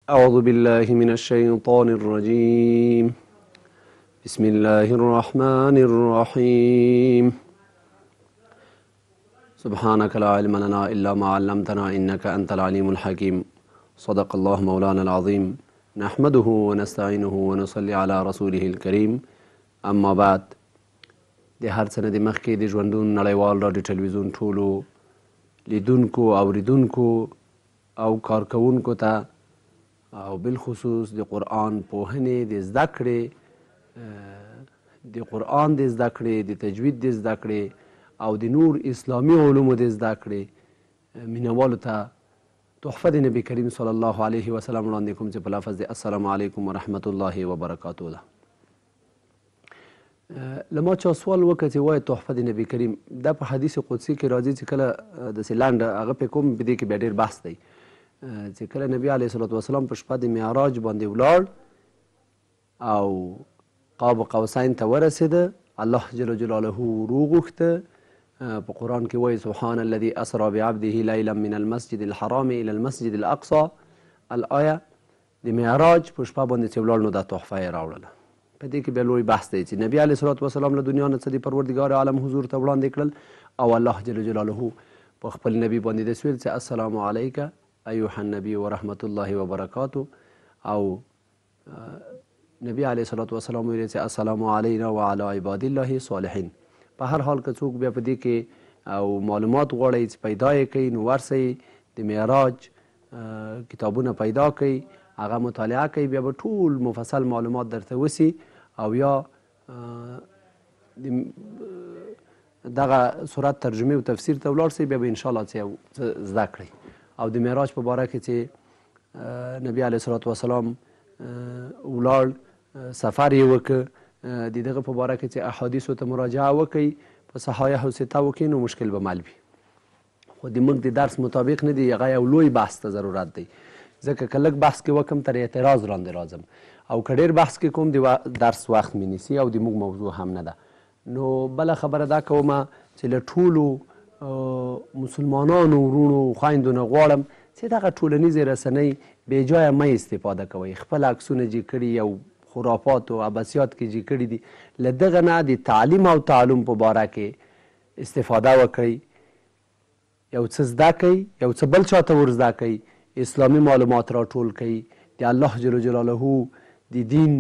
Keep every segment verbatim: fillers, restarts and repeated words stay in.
أعوذ بالله من الشيطان الرجيم بسم الله الرحمن الرحيم سبحانك لا علم لنا إلا ما علمتنا إنك أنت العليم الحكيم صدق الله مولانا العظيم نحمده ونستعينه ونصلي على رسوله الكريم اما بعد د هر څه نه د مخکې د ژوندون نړیوال راډیو ټلویزیون ټولو لیدونکو اوریدونکو او کارکوونکو ته او بالخصوص د قرآن پوهنې د زده کړې د قرآن د زده کړې د تجوید د زده کړې او د نور اسلامي علومو د زده کړې مینوالو ته تحفه د نبی کریم صلی الله علیه وسلم وړاندې کوم چې په لفظ د السلام علیکم ورحمت الله وبرکاتو ده. له ما چا سوال وکړه چې وایي تحفه د نبی کریم دا په حدیث قدسي کې راځي چې کله داسې لنډه هغه پې کوم په دې کې بیا ډېر بحث دی چې کله نبي علیه صلات وسلام په شپه د معراج باندې ولاړ او قاب قوسین ته ورسېده الله جل جلاله وروغوښته په قرآن کې وایي سبحان الذي اسرى بعبده لیلا من المسجد الحرام الى المسجد الاقصى الآیه د معراج په شپه باندې چې ولاړ نو دا تحفه یې راوړله. په دې کې بیا لوی بحث دی چې نبي علیه صلات وسلام له دنیا نه څه د پروردګار عالم حضور ته وړاندې کړل او الله جل جلاله په خپل نبي باندې داسې ویل چې السلام علیک ایها النبي ورحمت الله وبرکاته او نبی علیه صلات وسلام ویل چې السلام علینا وعلى عباد الله الصالحین. په هر حال که څوک بیا په دې کې او معلومات غواړئ چې پیدا یې کوي نو ورسئ د معراج کتابونه پیدا کوئ هغه مطالعه کوي بیا به ټول مفصل معلومات درته وسي او یا دغه صورت ترجمه او تفسیر ته ولاړ سئ بیا به انشاءالله څه زده کړئ. او د معراج په باره کې چې نبي علیه صلات وسلام ولاړ سفر یې وکړ د دغه په باره کې چې احادیثو ته مراجعه وکړئ په صحایح او سته وکړئ نو مشکل به مل وي خو د موږ د درس مطابق نه دی هغه یو لوی بحث ته ضرورت دی ځکه که لږ بحث کې وکم تر اعتراض راندې راځم او که ډېر بحث کې کوم د درس وخت مې نیسي او د موږ موضوع هم نه ده. نو بله خبره دا کومه چې له ټولو مسلمانانو ورونو خویندو نه غواړم چې دغه ټولنیزې رسنۍ بېجایه مه استفاده کوئ. خپل عکسونه جي کړي او خرافات او عبثیات کې جي کړي دي له دغه نه د تعلیم او تعلم په باره کې استفاده وکړئ. یو څه زده کوئ یو څه بل چاته ور زده کوئ اسلامي معلومات راټول کړئ د الله جل جلاله د دین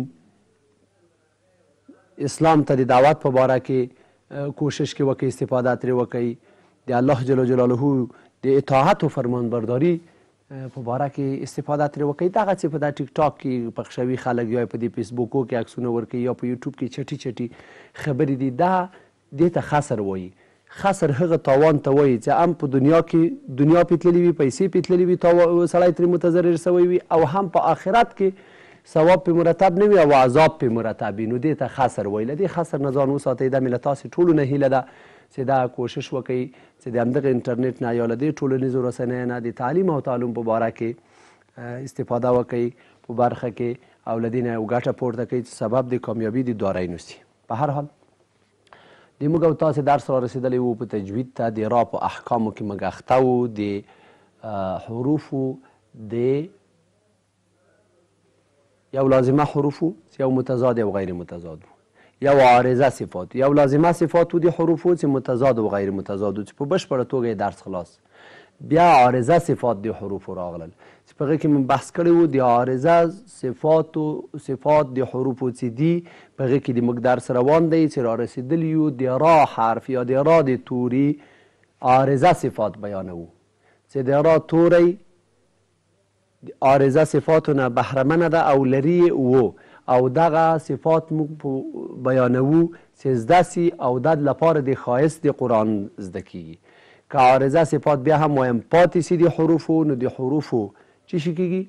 اسلام ته د دعوت په باره کې کوشش کې وکړئ استفاده ترې وکړئ د الله جل جلاله د اطاعت او فرمانبرداري په باره کې استفاده ترې وکړئ. دغه چې په دا ټیک ټاک کې پخښوي خلک یا په دې فیسبوکو کې عکسونه ورکوي یا په یوټیوب کې چټي چټي خبرې دي دا دې ته خسر وایي. خسر هغه تاوان ته وایي چې هم په دنیا کې دنیا پې تللي وي پیسې پې تللي وي سړی ترې متضرر سوی وي او هم په آخرت کې ثواب پې مرتب نه وي او عذاب پې مرتب وي نو دې ته خسر وایي. له دې خسر نه ځان وساتئ دا مې له تاسې ټولو نه هیله ده چې دا کوشش وکړئ چې د همدغه انټرنیټ نه یا له دې ټولنیزو رسنیو نه د تعلیم او تعلم په باره کې استفاده وکړئ په برخه کې او له دې نه یو ګټه پورته کوئ چې سبب د کامیابي د دارین وسي. په هر حال د موږ او تاسې درس را رسېدلی وو په تجوید ته د را په احکامو کې موږ اخته وو د حروفو د یو لازمه حروفو یو متضاد او غیر متضاد یو عارضه صفات یو لازمه صفات د حروفو چې متضاد او غیر متضاد چې په بشپړه توګه درس خلاص بیا عارضه صفات د حروفو راغلل چې په هغې کې مو بحث کړی وو د عارضه صفاتو صفات د حروفو چې دي په هغې کې د موږ درس روان دی چې را رسېدلي یو د را حرف یا د را د توري عارضه صفات بیانوو چې د را توری عارضه صفاتو نه بهرمنه ده او لري وو او دغه صفات موږ بیانوو چې زده سي او د لپاره د ښایست د قرآن زده کیږي. که عارضه صفات بیا هم وایم پاتې سي د حروفو نو د حروفو څه شي کیږي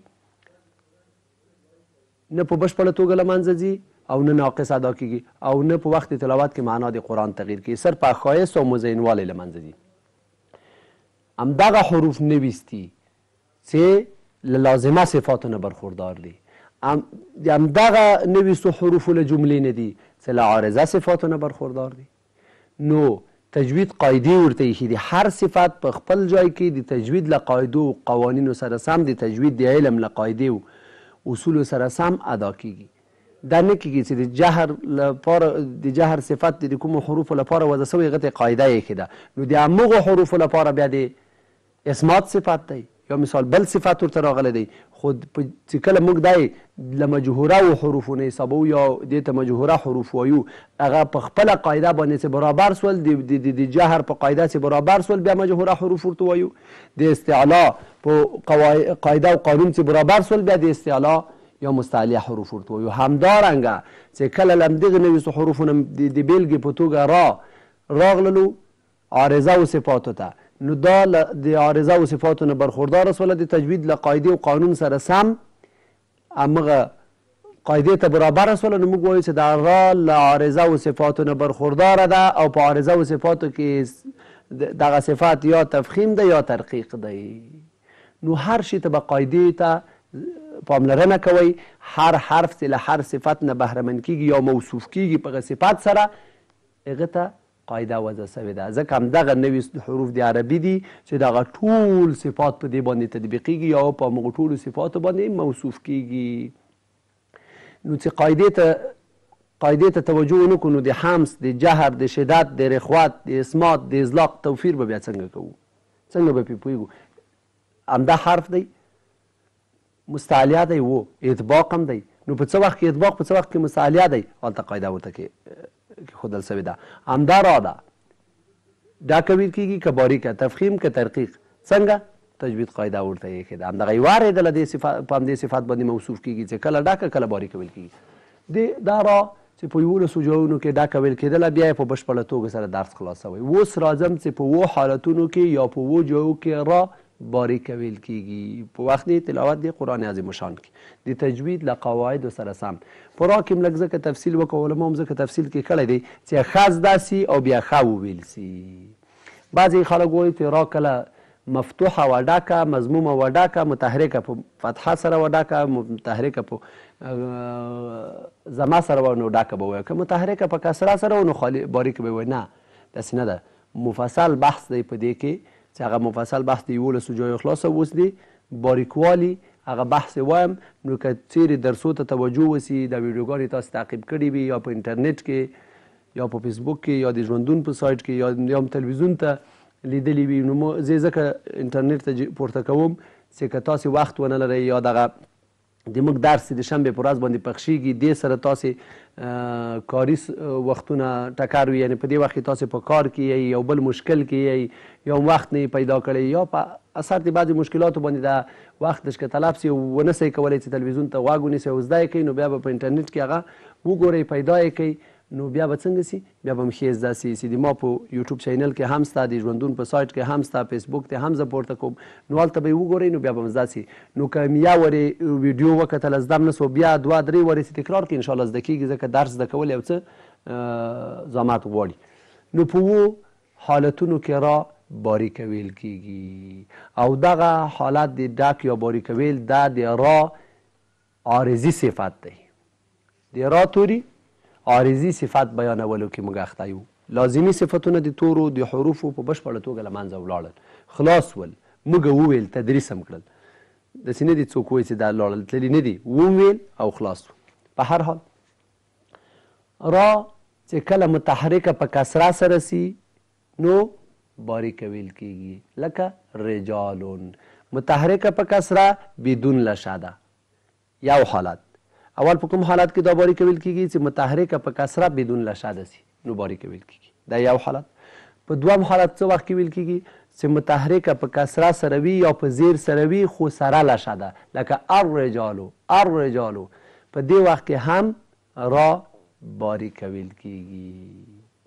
نه په بشپړه توګه له منځه ځي او نه ناقص ادا کیږي او نه په وخت تلاوت کې معنا د قرآن تغییر کیږي صرف په ښایست او مزینوالی له منځه ځي. همدغه حروف نویستی چې له لازمه صفاتو نه برخوردار دي همدغه نویستو حروفو له جملې نه دي چې له عارضه صفاتو نه برخوردار دي. نو تجوید قاعدې ورته ایښي دي هر صفت په خپل ځای کې د تجوید له قاعدو او قوانینو سره سم د تجوید د علم له قاعدې اصولو سره سم ادا کیږي. دا نه کیږي چې د جهر لپاره د جهر صفت د کومو حروفو لپاره وضع سوی هغه ته قاعده یې ده، نو د همغو حروفو لپاره بیا د اسمات صفت دی یا مثال بل صفت ورته راغلی دی. خو چې کله موږ دی له مجهوره و حروفو نه حسابو یا دې ته مجهوره حروف وایو، هغه په خپله قاعده باندې چې برابر سول د جهر په قاعده چې برابر سول بیا مجهوره حروف ورته وایو. د استعلا په قاعده او قانون چې برابر سول بیا د استعلا یا مستعلی حروف ورته وایو. همدارنګه چې کله له همدغې نویستو حروفو نه د بیلګې په توګه را راغللو عارضه و صفاتو ته، نو دا د عارضه و صفاتو نه برخوردار سوله د تجوید له قاعدې او قانون سره سم همغه قاعدې ته برابر سوله، نو موږ وایو چې دا را له عارضه و صفاتو نه برخورداره ده او په عارضه و صفاتو کې دغه صفات یا تفخیم ده یا ترقیق دی. نو هر شي ته به قاعدې ته پاملرنه کوئ. هر حرف چې له هر صفت نه بهرمن کیږي یا موصوف کیږي په هغه صفت سره هغه ته قاعده وضع سوې ده. ځکه همدغه نوي حروف د عربي دي چې دغه ټول صفات په دې باندې تطبیقیږي یا په همغو ټولو صفاتو باندې موصوف کیږي. نو چې قاعدې ته قاعدې ته توجه ونه کړو نو د حمس، د جهر، د شدت، د رخوت، د اسمات، د اطلاق توفیر به بیا څنګه کوو؟ څنګه به پرې پوهېږو؟ همدا حرف دی، مستعلیه دی و اطباق هم دی. نو په څه وخت کې اطباق، په څه وخت کې مستعلیه دی، هلته قاعده ورته کې ښودل سوې ده. همدا را ده دا که ویل کېږي که باریکه، تفخیم که ترقیق، څنګه تجوید قاعده ورته یې ایښې ده. همدغه یوه اورېدله دې صفت په همدې صفت باندې موصوف کېږي چې کله ډاکه کله باریکه ویل کېږي. دا را چې په یولسو جایونو کې ډاکه ویل کېدله بیا یې په بشپړه توګه سره درس خلاص شوی. اوس راځم چې په اوو حالتونو کې یا په اوو جایو کې را باریکه ویل کېږي په وخت د تلاوت د قرآن عظیم شان کې د تجوید له قواعدو سره سم. په را کې م لږ ځکه تفصیل وکړو، علماو هم ځکه تفصیل کې کړی دی چې ښه زده سي او بیا ښه وویل سي. بعضې خلک وایي چې را کله مفتوحه و ډاکه، مضمومه و ډاکه، متحرکه په فتحه سره و ډاکه، متحرکه په زما سره و نو ډاکه به وایو، که متحرکه په کسره سره و نو خالي باریکه به وایو. نه، داسې نه ده. مفصل بحث دی په دې کې چې هغه مفصل بحث د یولسو جایو خلاصه اوس دی باریکوالي هغه بحث ووایم. نو که چیرې درسو ته توجه وسي، دا ویډیوګانې تاسو تعقیب کړي وي یا په انټرنیټ کې یا په فیسبوک کې یا د ژوندون په سایټ کې یا هم تلویزیون ته لیدلی وي، نو زه ځکه انټرنیټ ته پورته کوم چې که تاسې وخت ونه لرئ یا دغه د موږ درس د شنبې په ورځ باندې پخښېږي، دې سره تاسې کاري وختونه ټکر وي، یعنې په دې وخت کې تاسې په کار کې یئ، یو بل مشکل کې یئ، یا وخت نه پیدا کړی یا په اثر د بعضې مشکلاتو باندې د وخت دشکه طلب سي ونه سئ کولی چې تلویزیون ته غوږ ونیسئ او زده یې کوئ، نو بیا به په انټرنیټ کې هغه وګورئ، پیدا یې کوئ، نو بیا به څنګه سي؟ بیا به م ښې زده سي. چې د ما په یوټیوب چینل کې هم سته، د ژوندون په سایټ کې هم سته، فیسبوک ته هم زه پورته کوم، نو هلته به یې وګورئ، نو بیا به م زده سي. نو که م یا ورې ویډیو وکتله زده م نه سو، بیا دوه درې ورې چې تکرار کړي انشاءالله زده کېږي، ځکه درس زده کول یو څه زحمت غواړي. نو په اوو حالتونو کې را باریکه ویل کېږي او دغه حالت د ډک یا باریکه ویل دا د را عارضي صفت دی. د را توري عارضي صفت بیانولو کې موږ اخته یو. لازمي صفتونه د تورو د حروفو په بشپړه توګه له منځه ولاړل، خلاص ول، موږ وویل، تدریس هم کړل. داسې نه دي څوک وایي چې دا لاړل تللي نه دي، وویل او خلاص. په هر حال را چې کله متحرکه په کسره سره سي نو باریکه ویل کېږي، لکه رجالون. متحرکه په کسره بدون لشه ده، یو حالت. اول په کوم حالت کې دا باریکه ویل کېږي چې متحرکه په کسره بدون لشه ده سي، نو باریکه ویل کېږي، دا یو حالت. په دوم حالت څه وخت کې ویل کېږي چې متحرکه په کسره سره وي یا په زیر سره وي خو سره لشه ده، لکه الرجالو الرجالو. په دې وخت کې هم را باریکه ویل کېږي.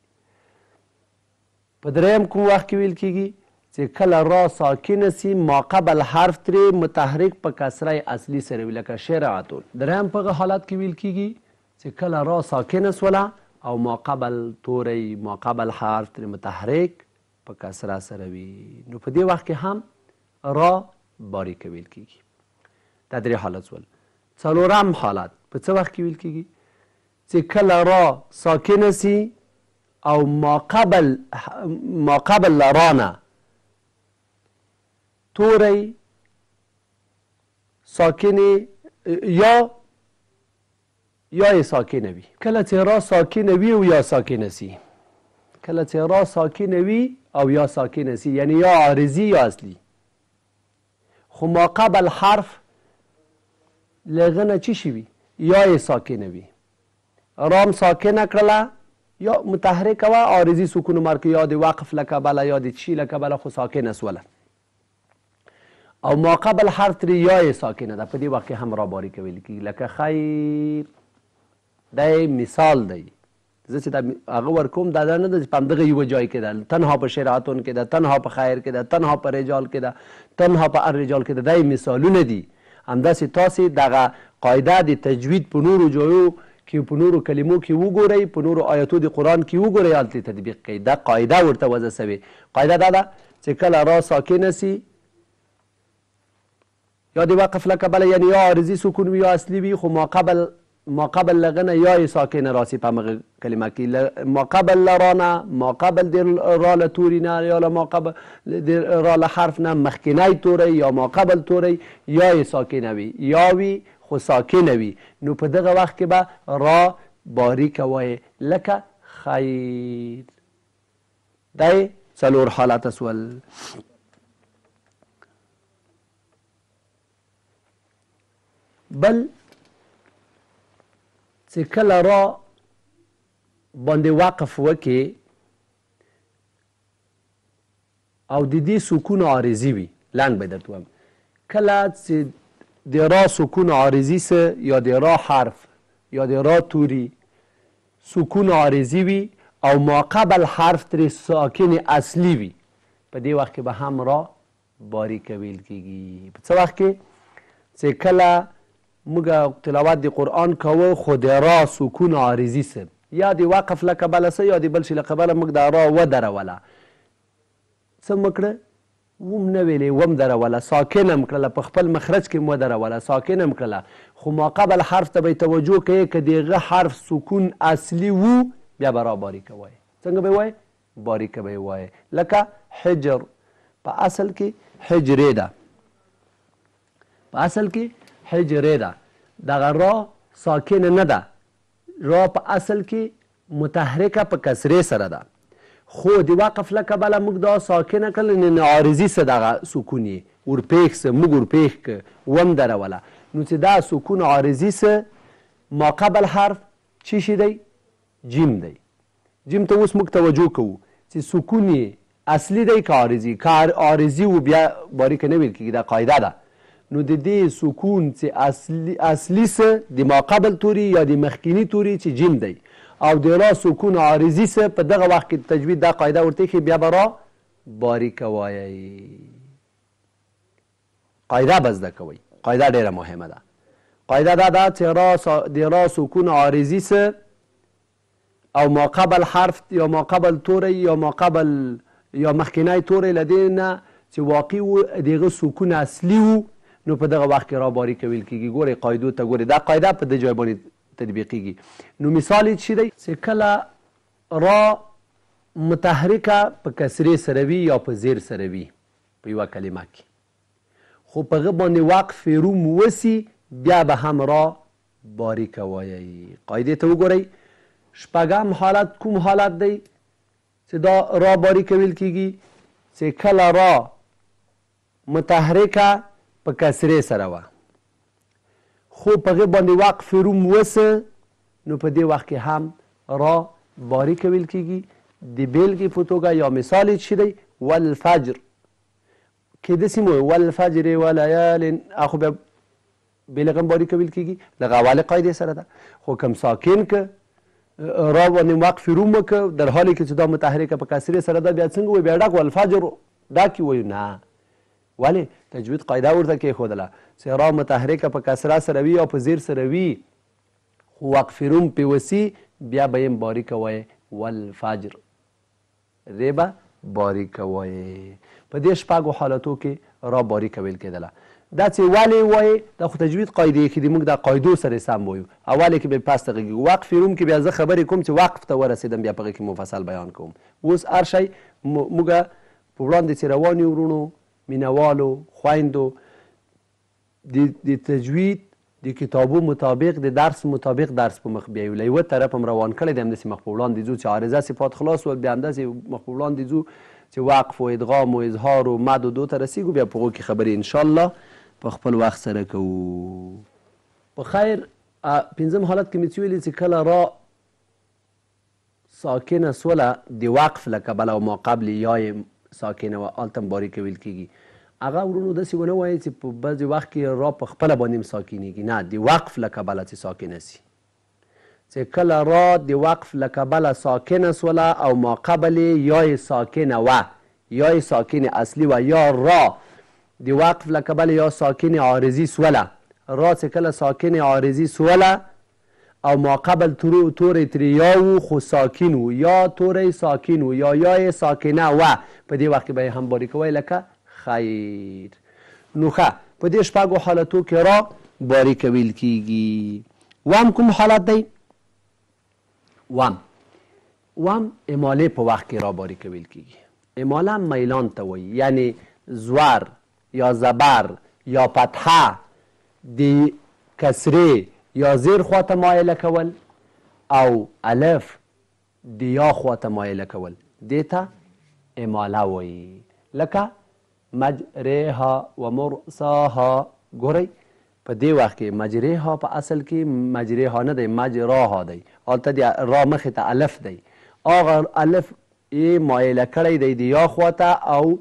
په دریم کوم وخت کې ویل کېږي چې کله را ساکنه سي ما قبل حرف ترې متحرک په کسره اصلي سره وي، لکه شرعتون. دریم په هغه حالت کې ویل کېږي چې کله را ساکنه سوله او ما قبل توری ما قبل حرف ترې متحرک په کسره سره وي، نو په دې وخت کې هم را باریکه ویل کېږي. دا درې حالت سول. څلورم حالت په څه وخت کې ویل کېږي چې کله را ساکنه سي او ما قبل ما قبل لرانه توری ساکنې یا یا یې ساکنه وي. کله چې را ساکنه وي او یا ساکنه سي، کله چې را ساکنه وي او یا ساکنه سي، یعنی یا عارضي یا اصلي. خو ما قبل حرف لغه نه چی شي وي؟ یا یې ساکنه وي. رام ساکنه کړله یا متحرکه وه، عارضي سکون مرکه، یا د وقف له کبله یا د چی له کبله خو ساکنه سوله. او ما قبل حرف ترې یا یې ساکنه ده، په دې وخت کې هم را باریکه ویل کېږي. لکه خیر دی مثال دی، زه چې دا هغه ورکوم دا نه ده چې په همدغه یوه ځای کې ده، تنها په شریعتون کې ده، تنها په خیر کې ده، تنها په رجال کې ده، تنها په الرجال کې ده، دا مثالونه دي. همداسې تاسې دغه قاعده د تجوید په نورو ځایو کې په نورو کلمو کې وګورئ، په نورو آیاتو د قرآن کې وګورئ، هلته تطبیق کوئ. دا قاعده ورته وضع سوې. قاعده دا ده چې کله را ساکنه سي یا د وقف له کبله، یعنی یا عارضي سکون وي یا اصلي وي، خو ما قبل ما قبل لغه نه یا یې ساکنه راسي په همغه کلمه کې. ما قبل له را نه، ما قبل د را له توري نه، یا ما قبل د را له حرف نه مخکینی توری، یا ما قبل توری یا یې ساکنه وي، یا وي خو ساکنه وي، نو په دغه وخت کې به را باریکه وایې، لکه خیر. دی څلور حالته سول. بل چې کله را باندې وقف وکې او د دې سکون عارضي وي، لنډ به درته وایم، کله چې د را سکون عارضي سه یا د را حرف یا د را توری سکون عارضي وي او ما قبل حرف ترې ساکن اصلي وي، په دې وخت کې به هم را باریکه ویل کېږي. په څه وخت کې چې کله موږ تلاوت د قرآن کوو خو د را سکون عارضي سه، یا د وقف له کبله سه یا د بل شي له کبله موږ د را ودروله، څه مو کړه؟ وم نه ویلې، وم دروله، ساکنه م کړله، په خپل مخرج کې م ودروله، ساکنه م کړله. خو ما قبل حرف ته به توجه کوې که د هغه حرف سکون اصلي وو بیا به را باریکه وایې. څنګه به یې وایې؟ باریکه به یې وایې. لکه حجر په اصل کې حجرې ده، په اصل کې حجرې ده، دغه را ساکنه نه ده، را په اصل کې متحرکه په کسرې سره ده، خو د وقف له کبله موږ دا ساکنه کړل، نه عارضي څه دغه سکون یې ورپېښ څه موږ ورپېښ که وم دروله، نو چې دا سکون عارضي څه ما قبل حرف چی شي دی؟ جیم دی. جیم ته اوس موږ توجه کوو چې سکون یې اصلي دی که عارضي؟ که عارضي و بیا باریکه نه ویل کېږي، دا قاعده ده. نو د دې سکون چې اصلي اصلي څه د ما قبل توري یا د مخکینی توري چې جیم دی، او د را سکون عارضي څه په دغه وخت کې تجوید دا قاعده ورته ښي، بیا به را باریکه وایئ. قاعده به زده کوئ، قاعده ډېره مهمه ده. قاعده دا ده چې د را سکون عارضي څه او ما قبل حرف یا ما قبل توری یا ما قبل یا مخکینی توری له دې نه چې واقع و د هغه سکون اصلي و، نو په دغه وخت کې را باریکه ویل کېږي. ګورئ قاعدو ته ګورئ، دا قاعده په دې ځای باندې تطبیقیږي. نو مثال یې څه دی چې کله را متحرکه په کسرې سره وي یا په زیر سره وي په یوه کلمه کې، خو په هغه باندې وقف روم وسي، بیا به هم را باریکه وایئ. قاعدې ته وګورئ. شپږم حالت کوم حالت دی چې دا را باریکه ویل کېږي؟ چې کله را متحرکه په کسرې سره وه خو په هغې باندې وقف روم وسه، نو په دې وخت کې هم را باریکه ویل کېږي. د بیلګې په توګه یا مثال یې څه دی؟ والفجر. کیدای سي مو والفجر ولیال، خو بیا بېلغه هم باریکه ویل کېږي، لږ اولې قاعدې سره ده. خو کم ساکن که را باندې وقف روم وکړه در حالی کې چې دا متحرکه په کسرې سره ده، بیا څنګه وایي؟ بیا ډک والفجر ډک وایو؟ نه. ولې؟ تجوید قاعده ورته کېښودله چې را متحرکه په کسره سره وي یا په زیر سره وي، خو وقف روم پې وسي، بیا به یې باریکه وایې والفجر، ری به باریکه وایې. په دې شپږو حالتو کې را باریکه ویل کېدله. دا چې ولې وایې دا خو تجوید قاعدې کې دي، موږ دا قاعدو سره سم وایو. اولې کې به پس ته غږېږو، وقف روم کې بیا زه خبرې کوم چې وقف ته ورسېدم، بیا په هغې کې مفصل بیان کوم. اوس هر شی موږ په وړاندې چې روان یو وروڼو، مینهوالو، خویندو، د تجوید د کتابو مطابق د درس مطابق درس په مخ بیایو له یوه طرف هم روان کړی دی همداسې مخ په وړاندې ځو چې عارضه صفات خلاص ول بیا همداسې مخ په وړاندې ځو چې وقف و ادغام و اظهار و مد و دو ته رسیږو بیا په هغو کې خبرې انشاءالله په خپل وخت سره کوو. په خیر پنځم حالت کې مې څه ویلي چې کله را ساکنه سوله د وقف له کبله او ما قبل یای ساکنه وه هلته هم باریکه ویل کېږي. هغه ورونو داسې ونه وایي چې په بعضې وخت کې را په خپله باندې هم ساکنېږي، نه د وقف له کبله چې ساکنه سي چې کله را د وقف له کبله ساکنه سوله او ما قبل یای ساکنه وه یای ساکن اصلی و یا را د وقف له کبله یا ساکن عارضي سوله را چې کله ساکن عارضي سوله او ما قبل توری ترې یا و خو ساکن و یا توری ساکن و یا یای ساکنه و په دې وخت کې به یې هم باریکه وایي لکه خیر. نو ښه په دې شپږو حالتو کې را باریکه ویل کېږي. وام کوم حالت دی؟ وام وام اماله په وخت کې را باریکه ویل کېږي. اماله میلان ته وایي، یعنی زور یا زبر یا فتحه د کسرې یا زیر خواته مایله کول او الف د یا خواته مایله کول دې ته اماله وایي. لکه مجریها و مرساها. ګورئ په دې وخت کې مجریها په اصل کې مجریها نه دی، مجراها دی. هلته د را مخې ته الف دی، هغه الف یې مایله کړی دی د یا خواته او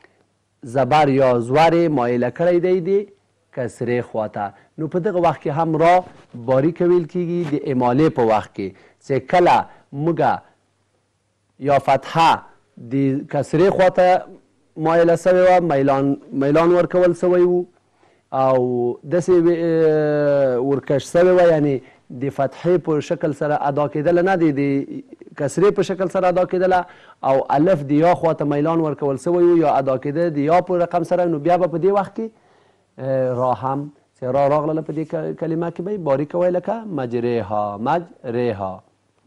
زبر یا زور یې مایله کړی دی د کسرې خواته. نو په دغه وخت کې هم را باریکه ویل کېږي د امالې په وخت کې چې کله موږ یا فتحه د کسرې خواته مایله سوی وه، میلان میلان ورکول سوی و او داسې ورکش سوی وه، یعنی د فتحې په شکل سره ادا کېدله نه دی، د کسرې په شکل سره ادا کېدله او الف د یا خواته میلان ورکول سوی و یا ادا کېده د یا په رقم سره. نو بیا به په دې وخت کې را هم چې را راغله په دې کلمه کې به باریکه وایي لکه مجریها مجریها.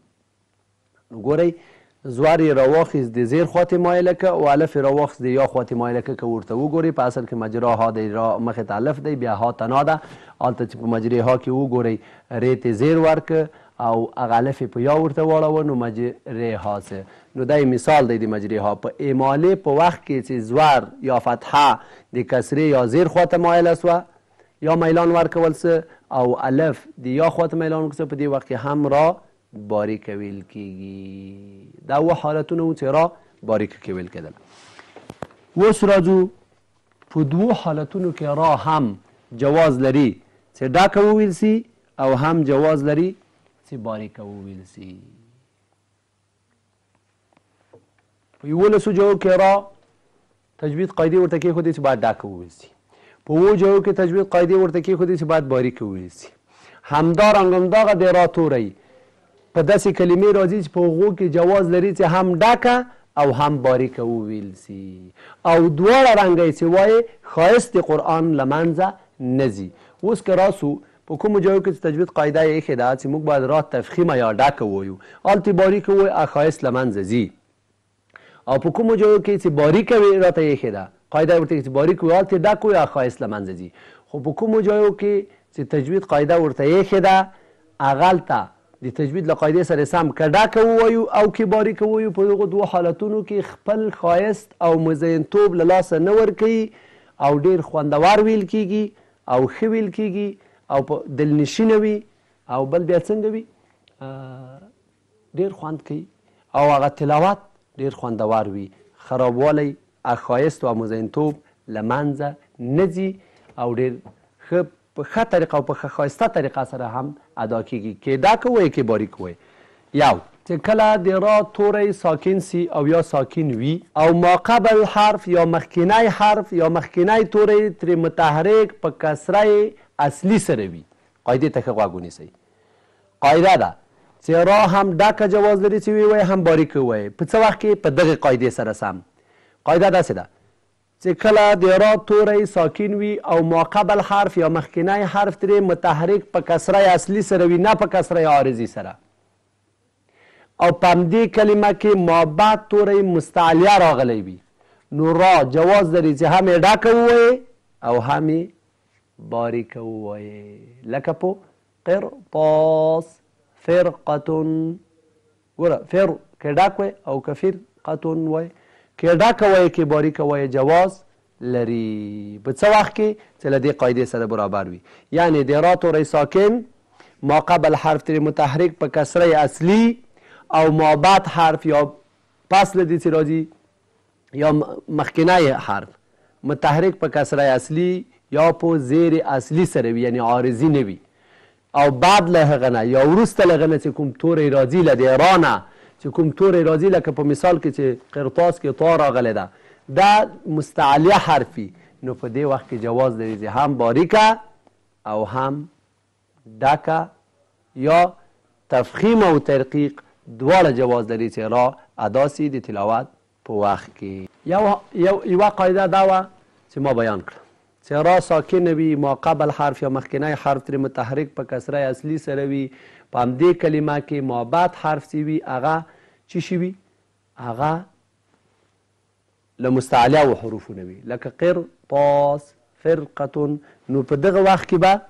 نو ګورئ زور یې راواخیست د زیر خواته مایله که او الف یې راواخیست د یا خواته مایله که که ورته وګورئ په اصل کې مجراها دی، را مخې ته الف دی، بیا ها تنا ده. هلته چې په مجریها کې وګورئ ری ته زیر ورکه او هغه الف یې په یا ورته واړوه نو مجریها څه. نو دا مثال دی د مجریها. په امالې په وخت کې چې زور یا فتحه د کسرې یا زیر خواته مایله سوه یا میلان ورکول څه او الف د یا خواته میلان ورکول څه، په دې وخت کې هم را باریکه ویل کېږي. دا اوه حالتونه و چې را باریکه کې ویل کېدل. اوس راځو په دوو حالتونو کې را هم جواز لري چې ډاکه وویل سي او هم جواز لري چې باریکه وویل سي. په یولسو جواب کې را تجوید قاعدې ورته کېښودې چې باید ډاکه وویل سي. په اوو جواب کې تجوید قاعدې ورته کېښودې چې باید باریکه وویل سي. همدارنګه همدغه د را توری په داسې کلمې راځي چې په هغو کې جواز لري چې هم ډاکه او هم باریکه وویل سي او دواړه رنګه یې چې وایي ښایست د قرآن له منځه نه ځي. اوس که راسو په کومو ځایو کې چې تجوید قاعده یې ایښې ده چې موږ باید را تفخیمه یا ډاکه ووایو، هلته باریکه ووایي ښایست له منځه ځي. او په کومو ځایو کې چې باریکه راته ایښې ده قاعده ورته چې باریک ووایي هلته ډاک ووایي ښایست له منځه ځي. خو په کومو ځایو کې چې تجوید قاعده ورته ایښې ده هغلته د تجوید له قاعدې سره سم که ډاکه ووایو او که باریکه ووایو په دغو دوو حالتونو کې خپل ښایست او مزینتوب له لاسه نه ورکوي او ډېر خوندور ویل کېږي او ښه ویل کېږي او په دلنشینه وي او بل بیا څنګه وي ډېر خوند کوي او هغه تلاوت ډېر خوندور وي. خرابوالی ښایست او مزینتوب له منځه نه ځي او ډېر ښه په ښه طریقه او په ښه ښایسته طریقه سره هم ادا کېږي. کې ډاکه وایي کې باریک وایي. یو چې کله د را توری ساکن سی او یا ساکن وي او ما قبل حرف یا مخکینی حرف یا مخکینی توری ترې متحرک په کسره اصلي سره وي. قاعدې ته ښه غوږ ونیسئ. قاعده ده چې را هم ډاکه جواز لري چې ووایي هم باریکه ووایي. په څه وخت کې؟ په دغې قاعدې سره سم. قاعده داسې ده چې کله د را توری ساکن وي او ما قبل حرف یا مخکینی حرف ترې متحرک په کسره اصلي سره وي، نه په کسره عارضي سره. او په همدې کلمه کې ما بعد توری مستعلیه راغلی وي، نو را جواز لري چې هم یې ډاکه ووایي او هم یې باریکه ووایې. لکه په قرطاس، فرقتون. ګوره فر که ډاک وای او که فرقتون وای، که ډاکه وای که باریکه وای جواز لري. په څه وخت کې چې له دې قاعدې سره برابر وي. یعنې د را توری ساکن ما قبل حرف ترې متحرک په کسره اصلي او ما بعد حرف یا پس له دې چې راځي یا مخکینی حرف متحرک په کسره اصلي یا په زیر اصلي سره وي، یعنې عارضي نه وي. او بعد له هغه نه یا وروسته له هغه نه چې کوم توری راځي له د را نه چې کوم توری راځي، لکه په مثال کې چې قرطاس کې تا راغلی ده، دا مستعلیه حرفي، نو په دې وخت کې جواز لري چې هم باریکه او هم ډکه یا تفخیم او ترقیق دواړه جواز لري چې را ادا سي د تلاوت په وخت کې. یو یوه قاعده دا وه چې ما بیان کړه چې را ساکن وي، ما قبل حرف یا مخکینی حرف ترې متحرک په کسره اصلي سره وي، په همدې کلمه کې ما بعد حرف چې وي هغه څه شي وي؟ هغه له مستعلیه حروفونه وي، لکه قرطاس، فرقتون. نو په دغه وخت کې به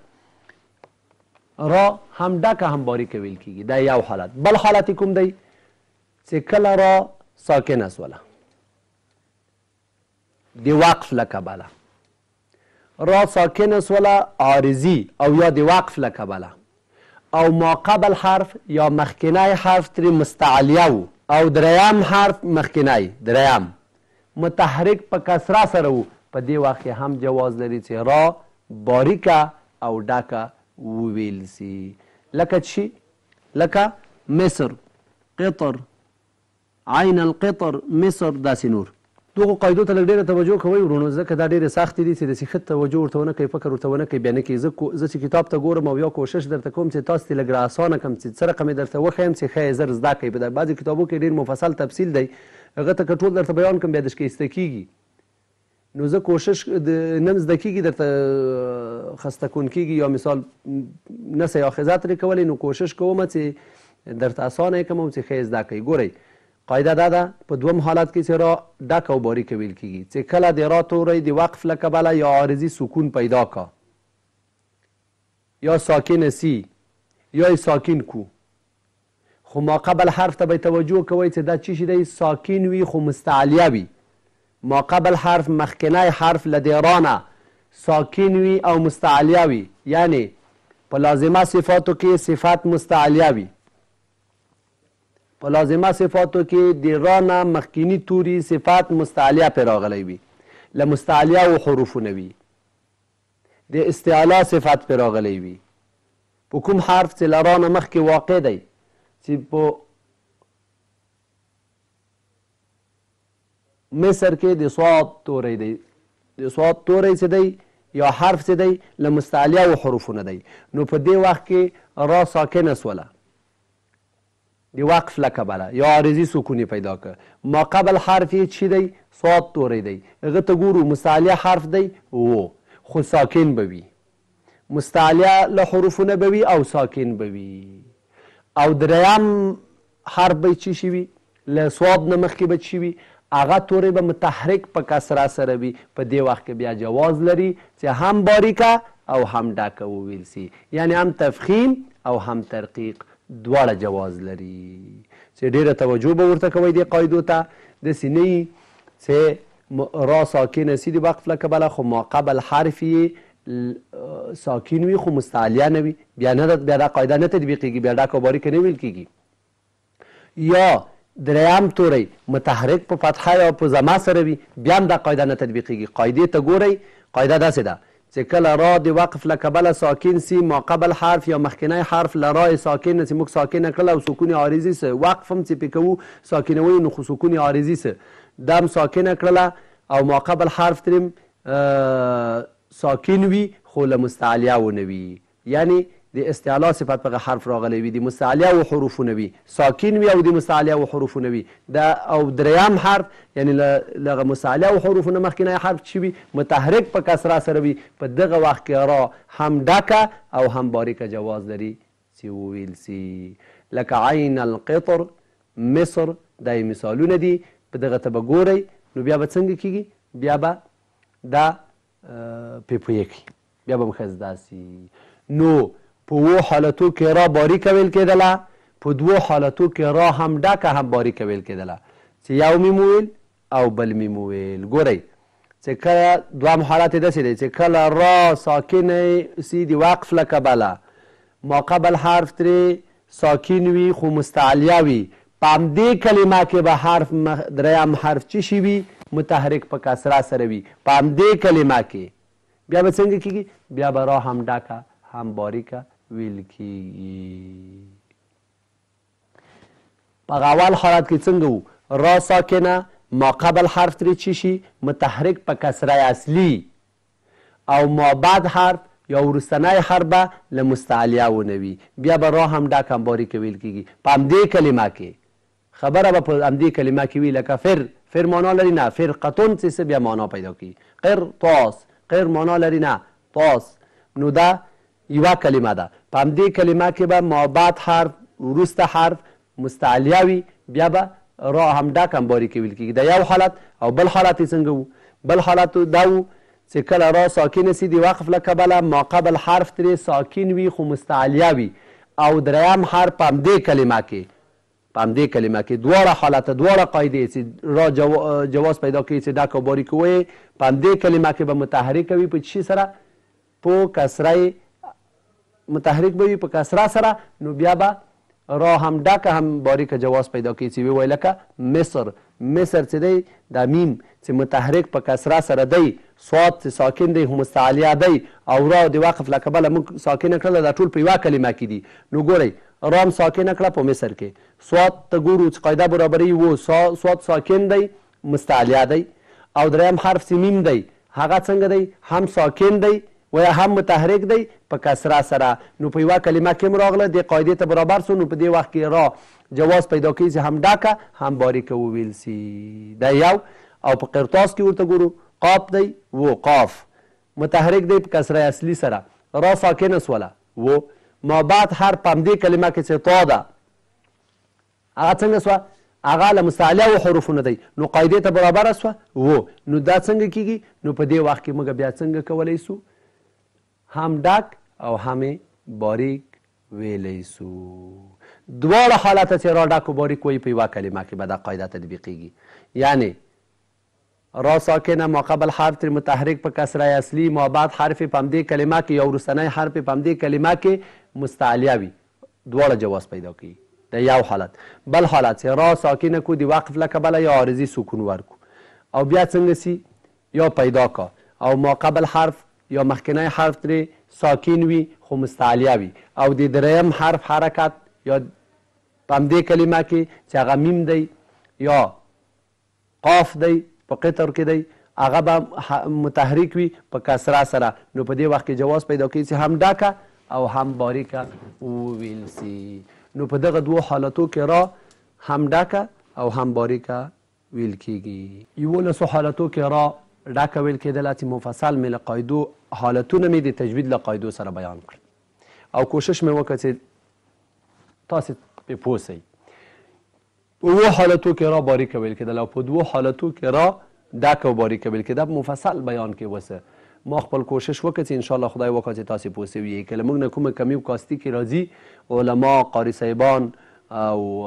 را هم ډکه هم باریکه ویل کېږي. دا یو حالت. بل حالت کوم دی چې کله را ساکنه سوله د وقف له کبله، را ساکنه سوله عارضي او یا د وقف له کبله، او ما قبل حرف یا مخکینی حرف ترې مستعلیه و او دریم حرف مخکینی دریم متحرک په کسره سره و، په دې وخت کې هم جواز لري چې را باریکه او ډکه وویل سي. لکه چی؟ لکه مصر، قطر، عین القطر، مصر، داسې نور. دغو قاعدو ته لږ ډېره توجه کوئ ورونو، ځکه دا ډېرې سختې دي چې داسې ښه توجه ورته ونه کوئ، فکر ورته ونه کوئ، بیا نه کوي. زه چې کتاب ته ګورم او یا کوشش درته کوم چې تاسو ته لږ رااسانه کړم چې څه رقم یې درته وښیم چې ښه یې زر زده کوئ. په بعضې کتابو کې ډېر مفصل تفصیل دی، هغه ته که ټول درته بیان کړم بیا د شکسته کېږي. نو زه کوشش د نن زده کېږي درته خسته کون کېږي یا مثال نسه یا اخذه ترې کولی، نو کوشش کوم چې درته اسانه یې کړم او چې ښه یې زده کوئ. ګورئ قاعده دا ده په دوم حالت کې چې را ډک او باریکه ویل کېږي چې کله د را توری د وقف له کبله یا عارضي سکون پیدا کا یا ساکن سی یا ساکن کو، خو ما قبل حرف ته به توجه کوئ چې دا چی شي دی؟ ساکن وي خو مستعلیه وي. ما قبل حرف مخکینی حرف له د را نه ساکن وي او مستعلیه وي، یعنی په لازمه صفاتو کې صفات مستعلیه وي، په لازمه صفاتو کې د را نه مخکینی توري صفات مستعلیه پرې راغلی وي، له مستعلیه و حروفونه وي، د استعلا صفت پرې راغلی وي. په کوم حرف چې له را نه مخکې واقع دی چې په مصر کې د صاد توری دی، د صاد توری څه دی یا حرف څه دی؟ له مستعلیه و حروفونه دی. نو په دې وخت کې را ساکنه سوله د وقف له کبله یا عارضي سکونی پیدا که. ما قبل حرف یې چی دی؟ صاد توری دی، هغه ته ګورو مستعلیه حرف دی و خو ساکن به وي، مستعلیه له حروفونه به وي او ساکن به وي. او دریم حرف به چی شي وي؟ له صاد نه مخکې به چی وي؟ هغه توری به متحرک په کسره سره وي. په دې وخت کې بیا جواز لري چې هم باریکه او هم ډکه وویل سي، یعنی هم تفخیم او هم ترقیق دواړه جواز لري. چې ډېره توجه به ورته کوئ دې قاعدو ته، داسې نه وي چې را ساکنه سي د وقف له کبله خو ما قبل حرف یې ساکن وي خو مستعلیه نه وي، بیا نه بیا دا قاعده نه تطبیقېږي، بیا ډکه او باریکه نه ویل کېږي. یا دریم توری متحرک په فتحه یا په ضمه سره وي، بیا هم دا قاعده نه تطبیقېږي. قاعدې ته ګورئ، قاعده داسې ده چې کله را د وقف له کبله ساکن سي، ما قبل حرف یا مخکینی حرف له را ساکن چې موږ ساکنه کړله او سکون عارضي سه، وقف هم چې پې کوو ساکنوي نو خو سکون عارضي سه دا هم ساکنه کړله، او ما قبل حرف ترې ساکن وي خو له مستعلیه ونه وي، یعنی د استعلا صفت په حرف راغلی وي، د مستعلیه و حروفونه وي، ساکن وي او د مستعلیه و حروفونه وي. دا او دریم حرف یعنی له مستعلیه و حروفونه مخکینی حرف چې وي متحرک په کسره سره وي، په دغه وخت کې را هم ډکه او هم باریکه جواز لري چې وویل سي. لکه عین القطر، مصر، دا مثالونه دي. په دغه ته به ګورئ نو بیا به څنګه کېږي؟ بیا به دا پې پوهه کوي. بیا به هم ښه زده سي. نو په اوو حالتو کې را باریکه ویل کېدله، په دوو حالتو کې را هم ډکه هم باریکه ویل کېدله، چې یو میم وویل او بل میم وویل. ګورئ چې کله دوهم حالت یې داسې دی چې کله را ساکنه سي د وقف له کبله، ما قبل حرف ترې ساکین وي خو مستعلیه وي، په همدې کلمه کې به حرف دریم حرف چی شي وي؟ متحرک په کسره سره وي. په همدې کلمه کې بیا به څنګه کېږي؟ بیا به را هم ډکه هم باریکه ویل کېږي. په هغه اول حالت کې څنګه وو؟ را ساکنه ما قبل حرف ترې چی شي؟ متحرک په کسره اصلي، او ما بعد حرف یا وروستنی حرف به له مستعلیه ونه وي، بیا به را هم ډک هم باریکه ویل کېږي. په همدې کلمه کې خبره به په همدې کلمه کې وي، لکه فر. فر معنا لري؟ نه. فرقتون چې څه بیا معنا پیدا کوي. قرطاس، قر معنا لري؟ نه. طاس. نو دا یوه کلمه ده. په همدې کلمه کې به ما بعد حرف وروسته حرف مستعلیه وي، بیا به را هم ډک هم باریکه ویل کېږي. دا یو حالت. او بل حالت یې څنګه وو؟ بل حالت دا وو چې کله را ساکن سي د وقف له کبله، ما قبل حرف ترې ساکن وي خو مستعلیه وي، او دریم حرف په همدې کلمه کې په همدې کلمه کې دواړه حالته دواړه قاعدې چې را جو جواز پیدا کوي چې ډک او باریک ووایې، په همدې کلمه کې به متحرک وي په چی سره؟ په کسره متحرک به وي په کسره سره. نو بیا به را هم ډکه هم باریکه جواز پیدا کوي چې ووایي لکه مصر. مصر چې دی دا میم چې متحرک په کسره سره دی، صاد چې ساکن دی خو مستعلیه دی، او را د وقف له کبله موږ ساکنه کړله، دا ټول په یوه کلمه کې دي. نو ګورئ رام ساکنه کړه په مصر کې، صاد ته ګورو چې قاعده برابري وو، صاد ساکن دی مستعلیه دی، او دریم حرف چې میم دی هغه څنګه دی؟ هم ساکن دی و یا هم متحرک دی په کسره سره. نو په یوه کلمه کې هم راغله، دې قاعدې ته برابر سو. نو په دې وخت کې را جواز پیدا کوي چې هم ډکه هم باریکه وویل سي. دا یو. او په قرطاس کې ورته ګورو، قاف دی و قاف متحرک دی په کسره اصلي سره، را ساکنه سوله و، ما بعد حرف په همدې کلمه کې چې تا ده هغه څنګه سوه؟ هغه له مستعلیه و حروفونه دی، نو قاعدې ته برابره سوه و. نو دا څنګه کېږي؟ نو په دې وخت کې موږ بیا څنګه کولی سو؟ هم ډک او هم باریک ویلی سو. دواړه حالته چې را ډک و باریک وایي په یوه کلمه کې به دا قاعده تطبیقیږي. یعنی را ساکنه ما قبل حرف تر متحرک په کسره اصلي، ما بعد حرف په همدې کلمه کې یا وروستنی حرف په همدې کلمه کې مستعلیه وي، دواړه جواز پیدا کوي. دا یو حالت. بل حالت چې را ساکنه کو د وقف له کبله یا عارضي سکون ورکو، او بیا څنګه سي؟ یا پیدا کا، او ما قبل حرف یا مخکنی حرف ترې ساکن وي خو مستعلیه وي، او د دریم حرف حرکت یا په همدې کلمه کې چې هغه میم دی یا قاف دی په قطر کې دی، هغه به متحرک وي په کسره سره. نو په دې وخت کې جواز پیدا کوي چې هم ډکه او هم باریکه وویل سي. نو په دغه دوو حالتو کې را هم ډکه او هم باریکه ویل کېږي. یولسو حالتو کې را ډکه ویل کېدله چې مفصل مې له قاعدو حالتونه مې د تجوید له قاعدو سره بیان کړل، او کوشش مې وکړه چې تاسې پرې پوه سئ. په اوو حالتو کې را باریکه ویل کېدله او په دوو حالتو کې را ډکه او باریکه ویل کېده، مفصل بیان کې وسه. ما خپل کوشش وکړ چې انشاءالله خدای وکړه چې تاسې پوه سوي که له موږ نه کومه کمی و کاستی کې راځي، علما قاري صاحبان او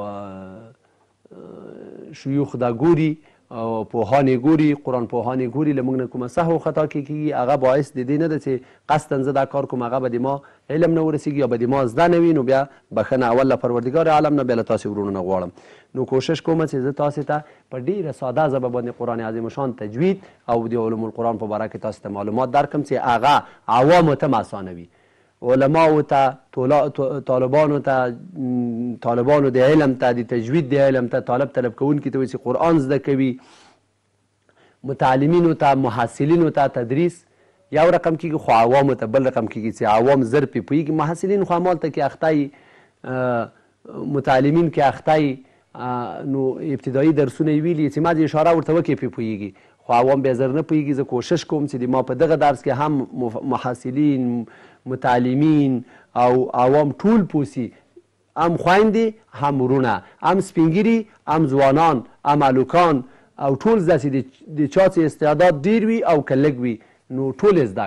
شیوخ دا ګوري او پوهانې ګوري، قران پوهانې ګوري، له موږ نه کومه سهو خطا کېږي، هغه باعث د دې نه ده چې قصدا زه دا کار کوم هغه به د ما علم نه ورسېږي یا به د ما زده نه وي، نو بیا بښنه اول له پروردګار عالم نه، بیا له تاسې ورونو نه غواړم. نو کوشش کوم چې زه تاسې ته په ډېره ساده ژبه باندې قرآن عظیم شان تجوید او د علوم القرآن په باره کې تاسې ته معلومات درکړم چې هغه عوامو ته م اسانوي، علماو ته، طالبانو ته، طالبانو د علم ته، د تجوید د علم ته، طالب طلب کوونکي ته وایي چې قرآن زده کوي، متعلمینو ته، محصلینو ته تدریس یو رقم کېږي، خو عوامو ته بل رقم کېږي چې عوام زر پرې پوهېږي. محصلین خو همالته کې اخته یي، متعلمین کې اخته یي، نو ابتدایي درسونه یې ویلي چې ما د اشاره ورته وکړې پرې پوهېږي، خو عوام بیا زر نه پوهېږي. زه کوشش کوم چې د ما په دغه درس کې هم محصلین، متعلمین او عوام ټول پوسی، هم خویندې، هم ورونه، هم سپینګیري، هم ځوانان، هم هلکان، او ټول زده چې د چا چې استعداد ډېر وي او که لږ وي، نو ټول زده کا.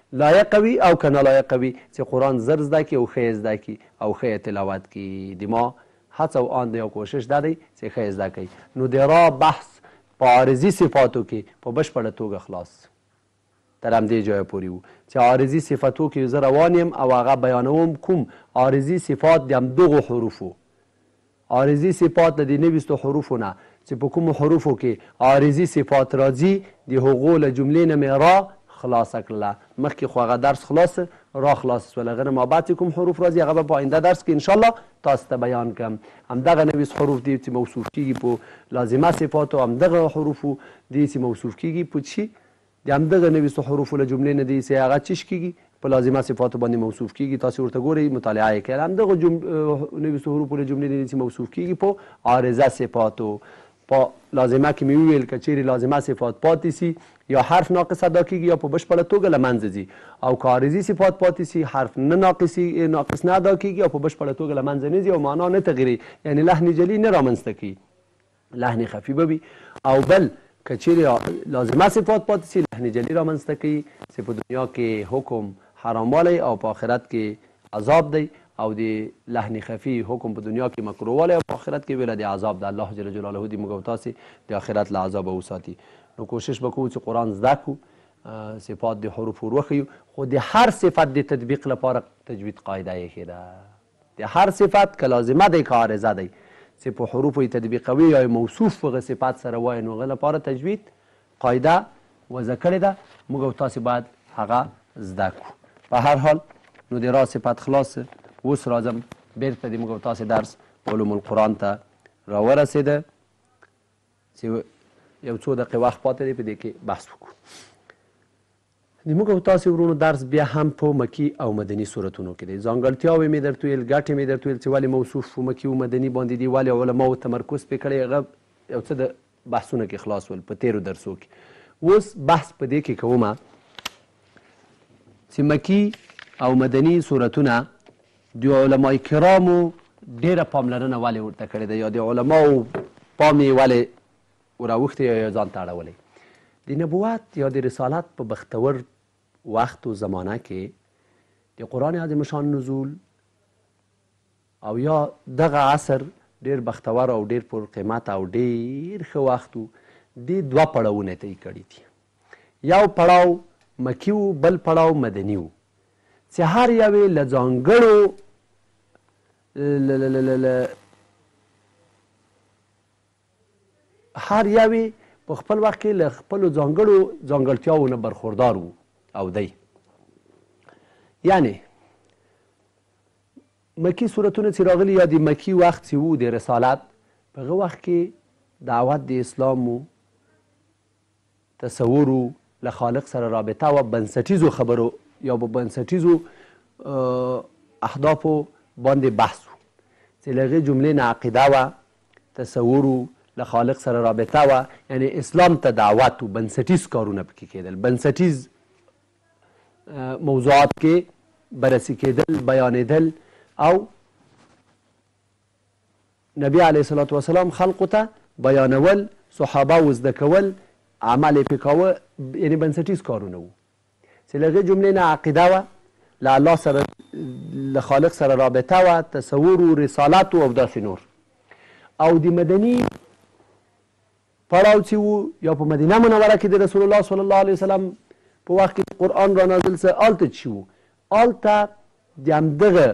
لایقه وي او که نالایقه وي چې قرآن زر زده کړي او ښه یې زده کړي او ښه یې تلاوت کړي. د ما هڅه او آن دی او کوشش دا دی چې ښه یې زده کوي. نو د را بحث په عارضي صفاتو کې په بشپړه توګه خلاص تر همدې ځایه پورې وو چې عارضي صفتو کې زه روان یم او هغه بیانوم کوم عارضي صفات د همدغو حروفو. عارضي صفات د دې نویستو حروفو نه چې په کومو حروفو کې عارضي صفات راځي د هغو له جملې نه مې را خلاصه کړله. مخکې خو هغه درس خلاص را خلاص شول، هغه نه ما بعد چې کوم حروف راځي هغه به په آینده درس کې انشاءالله تاسو ته بیان کړم. همدغه نویست حروف دي چې موصوف کېږي په لازمه صفاتو، همدغه حروفو دي چې موصوف کېږي په چی د همدغه نویستو حروفو له جملې نه دي چې هغه چیش کېږي په لازمه صفاتو باندې موصوف کېږي. تاسو ورته ګورئ، مطالعه یې کړئ. همدغه نویستو حروفو له جملې نه دي چې موصوف کېږي په عارضه صفاتو. په لازمه کې مې وویل که چیرې لازمه صفات پاتې سي یا حرف ناقص ادا کېږي یا په بشپړه توګه له منځه ځي، او که عارضي صفات پاتې سي حرف نه ناقصي ناقص نه ادا کېږي او په بشپړه توګه له منځه نه ځي او معنا نه تغیري، یعنې لحن جلي نه رامنځته کوي، لحن خفي به وي. او بل که چیرې لازمه صفات پاتې سي لحن جلي رامنځته کوي چې په دنیا کې حکم حراموالی او په آخرت کې عذاب دی، او د لحن خفي حکم په دنیا کې مکروهوالی او په آخرت کې ویله د عذاب د الله جل جلاله دې موږ او تاسې د آخرت له عذابه وساتي. نو کوشش به کوو چې قرآن زده کړو، صفات د حروف ور وښیو، خو د هر صفت د تطبیق لپاره تجوید قاعده یې ښې ده. د هر صفت که لازمه دی که عارضه دی چې په حروفو یې تطبیقوي یا موصوف هغه صفت سره وایي، نو هغه لپاره تجوید قاعده وضع کړې ده. موږ او تاسې باید هغه زده کړو. په هر حال نو د را صفت خلاص. اوس راځم بیرته د موږ او تاسې درس علوم القرآن ته راورسېده چې یو څو دقیقې وخت پاتې دی، په دې کې بحث وکړو. د موږ او تاسې ورونو درس بیا هم په مکي او مدني صورتونو کې دی. ځانګړتیاوې مې درته ویل، ګټې مې درته ویل چې ولې موصوف په مکي او مدني باندې دي، ولې علماو تمرکز پرې کړی، هغه یو څه د بحثونو کې خلاص ول په تېرو درسو کې. اوس بحث په دې کې کومه چې مکي او مدني صورتونه د علماء کرامو ډېره پاملرنه ولې ورته کړې ده، یا د علماو پام یې ولې وراوښتی یا ځان ته اړولی. د نبوت یا د رسالت په بختور وخت و زمانه کې د قرآن عظیم شان نزول او یا دغه عصر ډېر بختور او ډېر پر قیمت او ډېر ښه وخت و. دې دوه پړاوونه طی کړي دي، یو پړاو مکي و بل پړاو مدني و، چې هر یوې له ځانګړو هر یوې په خپل وخت کې له خپلو ځانګړو ځانګړتیاوو نه برخوردار و او دی. یعنې مکي صورتونه چې راغلي یا د مکي وخت چې و د رسالت، په هغه وخت کې دعوت د اسلام و، تصور و، له خالق سره رابطه و، بنسټیزو خبرو یا په بنسټیزو اهدافو باندې بحث و، چې له هغې جملې نه عقیده وه، تصور و، له خالق سره رابطه وه، یعنې اسلام ته دعوت و، بنسټیز کارونه پکې کېدل، بنسټیز موضوعات کې بررسي کېدل، بیانېدل، او نبي علیه صلات وسلام خلقو ته بیانول، صحابه و زده کول، عمل یې پې کاوه، یعنې بنسټیز کارونه وو. چې له هغې جملې نه عقیده وه، له الله سره له خالق سره رابطه وه، تصور و، رسالت و او داسې نور. او د مدني پړاو چې و یا په مدینه منوره کې د رسول الله صلی الله علیه وسلم په وخت کې قرآن را نازل سه، هلته چې و هلته د همدغه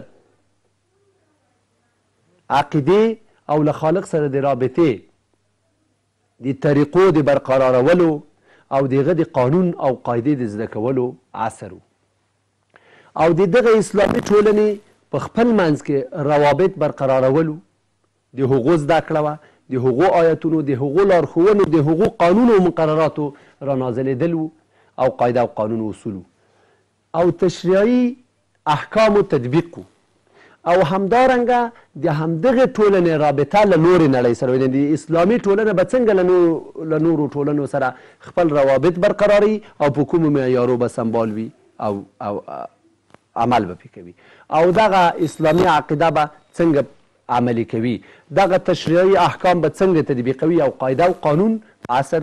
عقیدې او له خالق سره د رابطې د طریقو د برقرارولو او دغه د قانون او قاعدې د زده کولو عصر و. او د دغه اسلامي ټولنې په خپل منځ کې روابط برقرارولو، د هغو زده کړه وه، د هغو آیتونو، د هغو لارښوونو، د هغو قانون او مقرراتو را نازلېدل و او قاعده او قانون و اصول او تشریعي احکامو تطبیق و. او همدارنګه د همدغه ټولنې رابطه له نورې نړۍ سره، یعنې د اسلامي ټولنه به څنګه له نورو ټولنو سره خپل روابط برقراري او په کومو معیارو به سمبال وي او او عمل به پې کوي، او دغه اسلامي عقیده به څنګه عملي کوي، دغه تشریعي احکام به څنګه تطبیقوي، او قاعده او قانون عصر د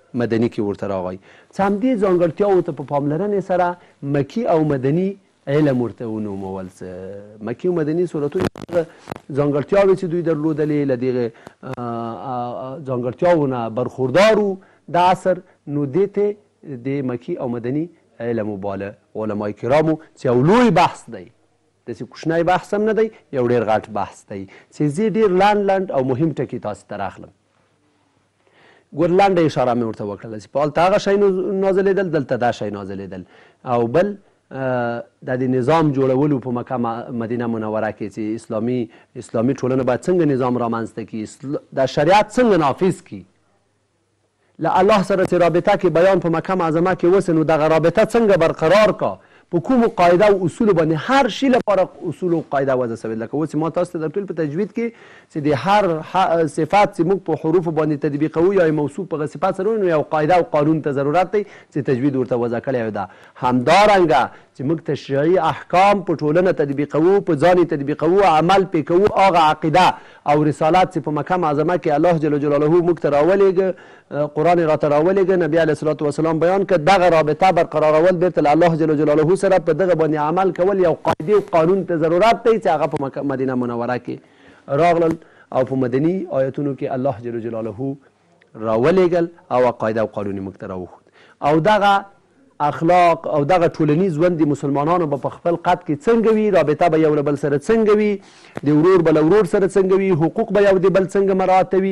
مدني کې ورته راغی. څه همدې ځانګړتیاوو ته په پاملرنې سره مکي او مدني علم ورته ونومول. مکي او مدني سورتونه ځانګړتیاوې چې دوی درلودلې له دغې ځانګړتیاوو نه برخوردار وو دا عصر، نو دې ته د مکي او مدني علم وباله علمای کرامو چې یو لوی بحث دی، داسې کوچنی بحث هم نه دی، یو ډېر غټ بحث دی چې زه ډېر لنډ لنډ او مهم ټکي تاسو ته راخلم. ګور لنډه اشاره مې ورته وکړله چې په هلته هغه شی نازلېدل، دلته دا شی نازلېدل. او بل دا د نظام جوړولو په مکه مدینه منوره کې چې اسلامي اسلامي ټولنه باید څنګه نظام رامنځته کړي، دا شریعت څنګه نافظ کړي، له الله سره چې رابطه کې بیان په مکه معظمه کې وسه، نو دغه رابطه څنګه برقرار کا، په کومو قاعده او اصولو باندې هر شي لپاره اصول او قاعده وضع شوې. لکه اوس ما تاسو ته در ټول په تجوید کې چې د هر صفات چې موږ په حروفو باندې تطبیقوو یا موصوف په هغه صفات سره، نو یو قاعده او قانون ته ضرورت دی چې تجوید ورته وضع کړی ده. همدارنګه چې موږ تشریعي احکام په ټولنه تطبیقوو، په ځان یې تطبیقوو، عمل پې کوو، هغه عقیده او رسالات چې په مکه معظمه کې الله جل جلاله موږ ته راولېږه، قرآن راته راولېږه، نبي علیه الصلاة والسلام بیان کړ، دغه رابطه برقرارول بېرته له الله جل جلاله سره په دغه باندې عمل کول یو قاعدې او قانون ته ضرورت دی چې هغه په مدینه منوره کې راغلل او په مدني آیتونو کې الله جل جلاله راولېږل او قاعده او قانون یې موږ ته راوښود. او دغه اخلاق او دغه ټولنیز ژوند د مسلمانانو به په خپل قد کې څنګه وي، رابطه به یو له بل سره څنګه وي، د ورور به له ورور سره څنګه وي، حقوق به یو د بل څنګه مراعات وي،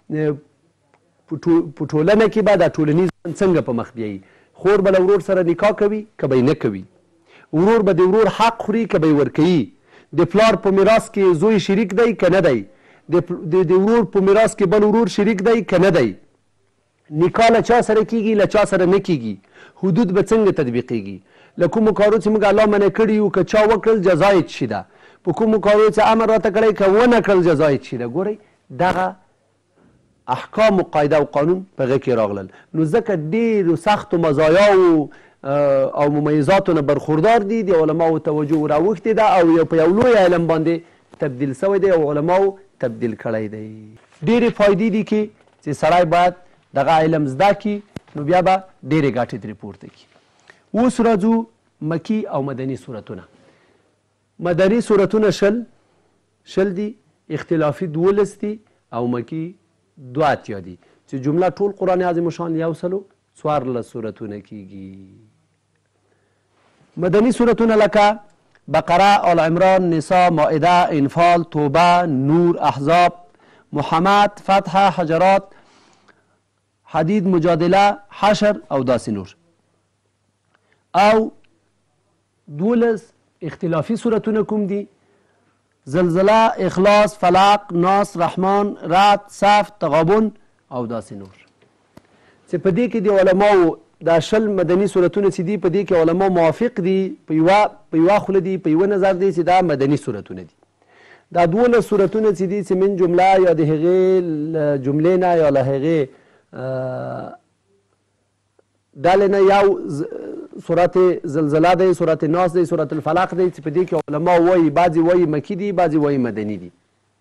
په ټولنه کې به دا ټولنیز ژوند څنګه په مخ بیایي. خور به له ورور سره نکاح کوي که به یې نه کوي، ورور به د ورور حق خوري که به یې ورکوي، د پلار په میراث کې زوی شریک دی که نه دی، د ورور په میراث کې بل ورور شریک دی که نه دی، نکاح له چا سره کیږي له چا سره نه کیږي، حدود به څنګه تطبیقیږي، له کومو کارو چې موږ الله منع کړي یو که چا وکړل جزا یې څه ده، په کومو کارو چې امر راته کړی که ونه کړل جزا یې څه ده. ګورئ دغه احکام و قاعده او قانون په هغه کې راغلل، نو ځکه ډېرو سختو مزایاو او ممیزاتو نه برخوردار دي، د علماو توجه راوښتې ده او یو په یو لوی علم باندې تبدیل شوی دی او علماو تبدیل کړی دی. ډېرې فایدې دي کې چې سړی باید دغه علم زده کړي، نو بیا به ډېرې ګټې ترې پورته کړي. اوس راځو مکي او مدني صورتونه. مدني صورتونه شل شل دي، اختلافي دولس دي او مکي دوه اتیا دي، چې جمله ټول قرآن عظیم شان یو سلو څوارلس صورتونه کیږي. مدني صورتونه لکه بقره، آل عمران، نساء، مائده، انفال، توبه، نور، احزاب، محمد، فتح، حجرات، حدید، مجادله، حشر او داسې نور. او دولس اختلافي صورتونه کوم دي؟ زلزله، اخلاص، فلق، ناس، رحمان، رعد، صف، تغابن او داسې نور. چې په دې کې د علماو دا شل مدني صورتونه چې دي په دې کې علما موافق دي، په یوه په یوه خوله دي، په یوه نظر دی چې دا مدني صورتونه دي. دا دولس صورتونه چې دي چې من جمله یا د هغې جملې نه یا له هغې ډلې نه یو صورت زلزله دی، صورت ناس دی، صورت الفلق دی، چې په دې کې علما وایي بعضې وایي مکي دي، بعضې وایي مدني دي.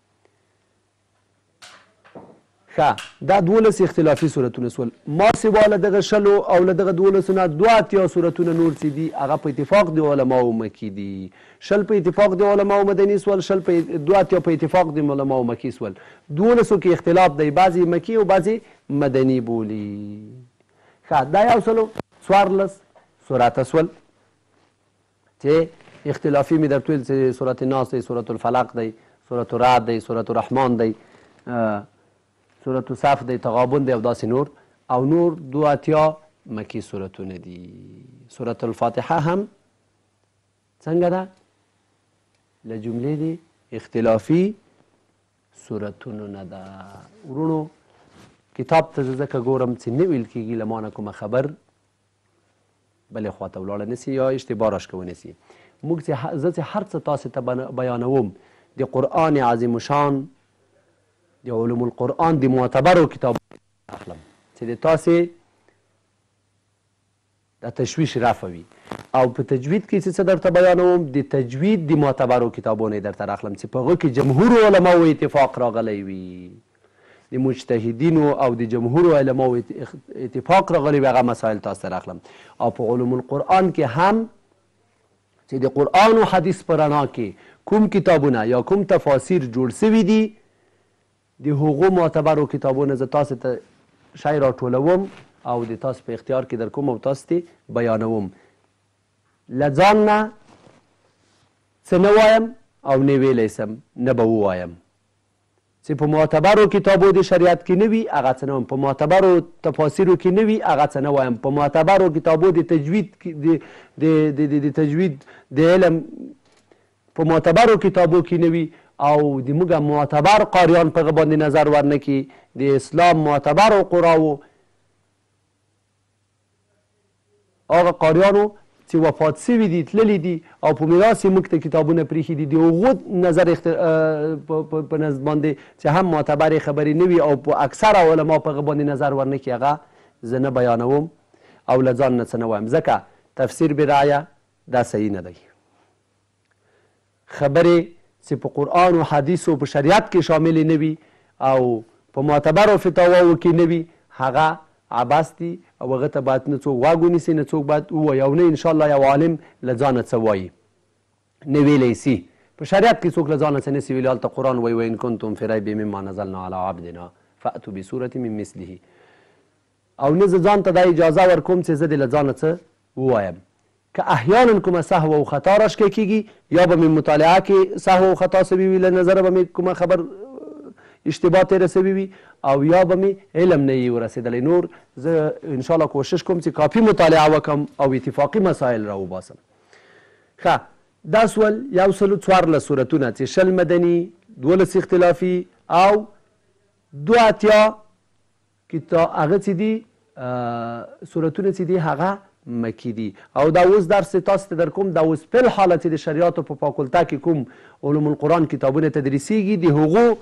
ښه، دا دولس اختلافي صورتونه سول. ما سوا له دغه شلو او له دغه دولسو نه دوه اتیا صورتونه نور چې دي هغه په اتفاق د علماو مکي دي، شل په اتفاق د علماو مدني سول، شل په دوه اتیا په اتفاق د علماو مکي سول. دولسو کې اختلاف دی، بعضې مکي او بعضې مدني بولي. ښه، دا یو سلو څوارلس صورته سول چې اختلافي مې درته ویل چې صورت ناس دی، صورت الفلق دی، صورت رعد دی، صورت الرحمن دی، صورت صف دی، تغابن دی او داسې نور. او نور دوه اتیا مکي صورتونه دي. صورت الفاتحه هم څنګه ده؟ له جملې د اختلافي صورتونو نه ده. ورونو کتاب ته زه ځکه ګورم چې نه ویل کېږي له ما نه کومه خبر بلې خواته ولاړه نسي یا اشتباه راشکه ونسي. موږ چې زه چې هر څه تاسې ته بیانوم د قرآن عظیم شان د علوم القرآن د معتبرو کتابونو اخلم چې د تاسې د تشویش رفع وي، او په تجوید کې چې څه درته بیانوم د تجوید د معتبرو کتابونو یې درته راخلم چې په هغه کې جمهور علماو اتفاق راغلی وي. د مجتهدینو او د جمهورو علماو اتفاق راغلی وي هغه مسایل تاسو ته راخلم. او په علوم القرآن کې هم چې د قرآن او حدیث په رڼا کې کوم کتابونه یا کوم تفاسیر جوړ سوي دي د هغو معتبرو کتابونه زه تاسو ته شی راټولوم او د تاسو په اختیار کې در کوم او تاسو ته بیانوم. له ځان نه څه نه وایم او نه ویلی سم نه به ووایم چې په معتبرو کتابو د شریعت کې نه وي هغه څه نه وایم، په معتبرو تفاسیرو کې نه وي هغه څه نه وایم، په معتبرو کتابو د تجوید د تجوید د علم په معتبرو کتابو کې نه وي او د موږ معتبر قاریان په هغه باندې نظر ورنه کړي، د اسلام معتبرو قراو هغه قاریانو چې وفات سوي دي تللي دي او په میراث یې موږ ته کتابونه پرېښي دي د هغو نظر په نظر باندې چې هم معتبرې خبرې نه وي او په اکثره علما په هغه باندې نظر ورنه کړي هغه زه نه بیانوم او له ځان نه څه نه وایم، ځکه تفسیر برایه دا صحیح نه دی. خبرې چې په قرآن او حدیثو په شریعت کې شاملې نه وي او په معتبرو فتاواو کې نه وي هغه عباس دي او هغه ته باید نه څوک غوږ ونیسي نه څوک باید ووایي او نه انشاءالله یو عالم له ځانه څه وایي نه ویلی سي. په شریعت کې څوک له ځانه څه نسي ویلی، هلته قرآن وایي وان کنتم فی ریب مما نزلنا علی عبدنا فأتوا بصورة من مثله. او نه زه ځان ته دا اجازه ورکوم چې زه دې له ځانه څه ووایم. که احیانا کومه سهو او خطا راشکی کېږي یا به مې مطالعه کې سهو او خطا سوي وي له نظره به مې کومه خبر اشتباه تېره سوي وي او یا به مې علم نه یې ورسېدلی. نور زه انشاءالله کوشش کوم چې کافي مطالعه وکم او اتفاقي مسایل را وباسم. ښه دا سول یو سلو څوارلس سورتونه چې شل مدني دولس اختلافي او دوه اتیا هغه چې دي سورتونه چې دي هغه مکی دي. او دا اوس درس تاسو ته در کوم دا اوس په الحاله چې د شریعاتو په فاکولته کې کوم علوم القرآن کتابونه تدریسیږي د هغو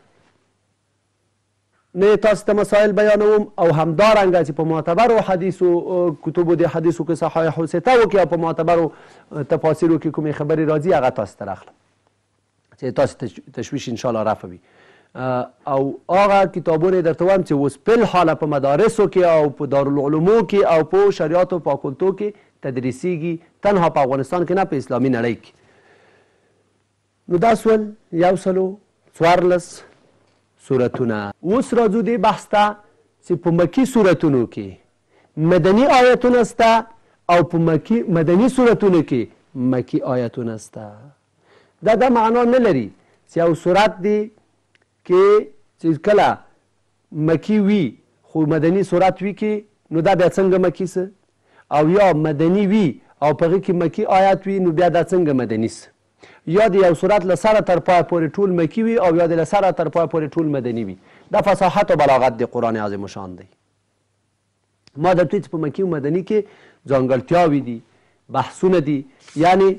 نه تاسو ته مسایل بیانوم او همدارنګه چې په معتبرو حدیثو کتبو د حدیثو کې صحاح و ستاو کې او په معتبرو تفاسیرو کې کومې خبرې راځي هغه تاسو ته راخلم چې تاسو تشویش انشاءالله رفع وي. او هغه کتابونه درته وایم چې اوس په الحاله په مدارسو کې او په دارالعلومو کې او په شریعاتو فاکولتو کې تدریسیږي، تنها په افغانستان کې نه په اسلامي نړۍ کې. نو دا سول یو سلو څوارلس سورتونه. اوس راځو دې بحث ته چې په مکي سورتونو کې مدني آیتونه سته او په مکي مدني سورتونو کې مکي آیتونه سته. دا دا معنا نه لري چې یو سورت دی کې چې کله مکی وي خو مدني سورت وي کې نو دا بیا څنګه مکی سه، او یا مدني وي او په هغې کې مکی آیت وي نو بیا دا څنګه مدني سه، یا د یو سورت له سره تر پایه پورې ټول مکی وي او یا د له سره تر پایه پورې ټول مدني وي. دا فصاحت او بلاغت د قرآن عظیم شان دی. ما درته چې په مکی او مدني کې ځانګړتیاوې دي، بحثونه دي، یعنی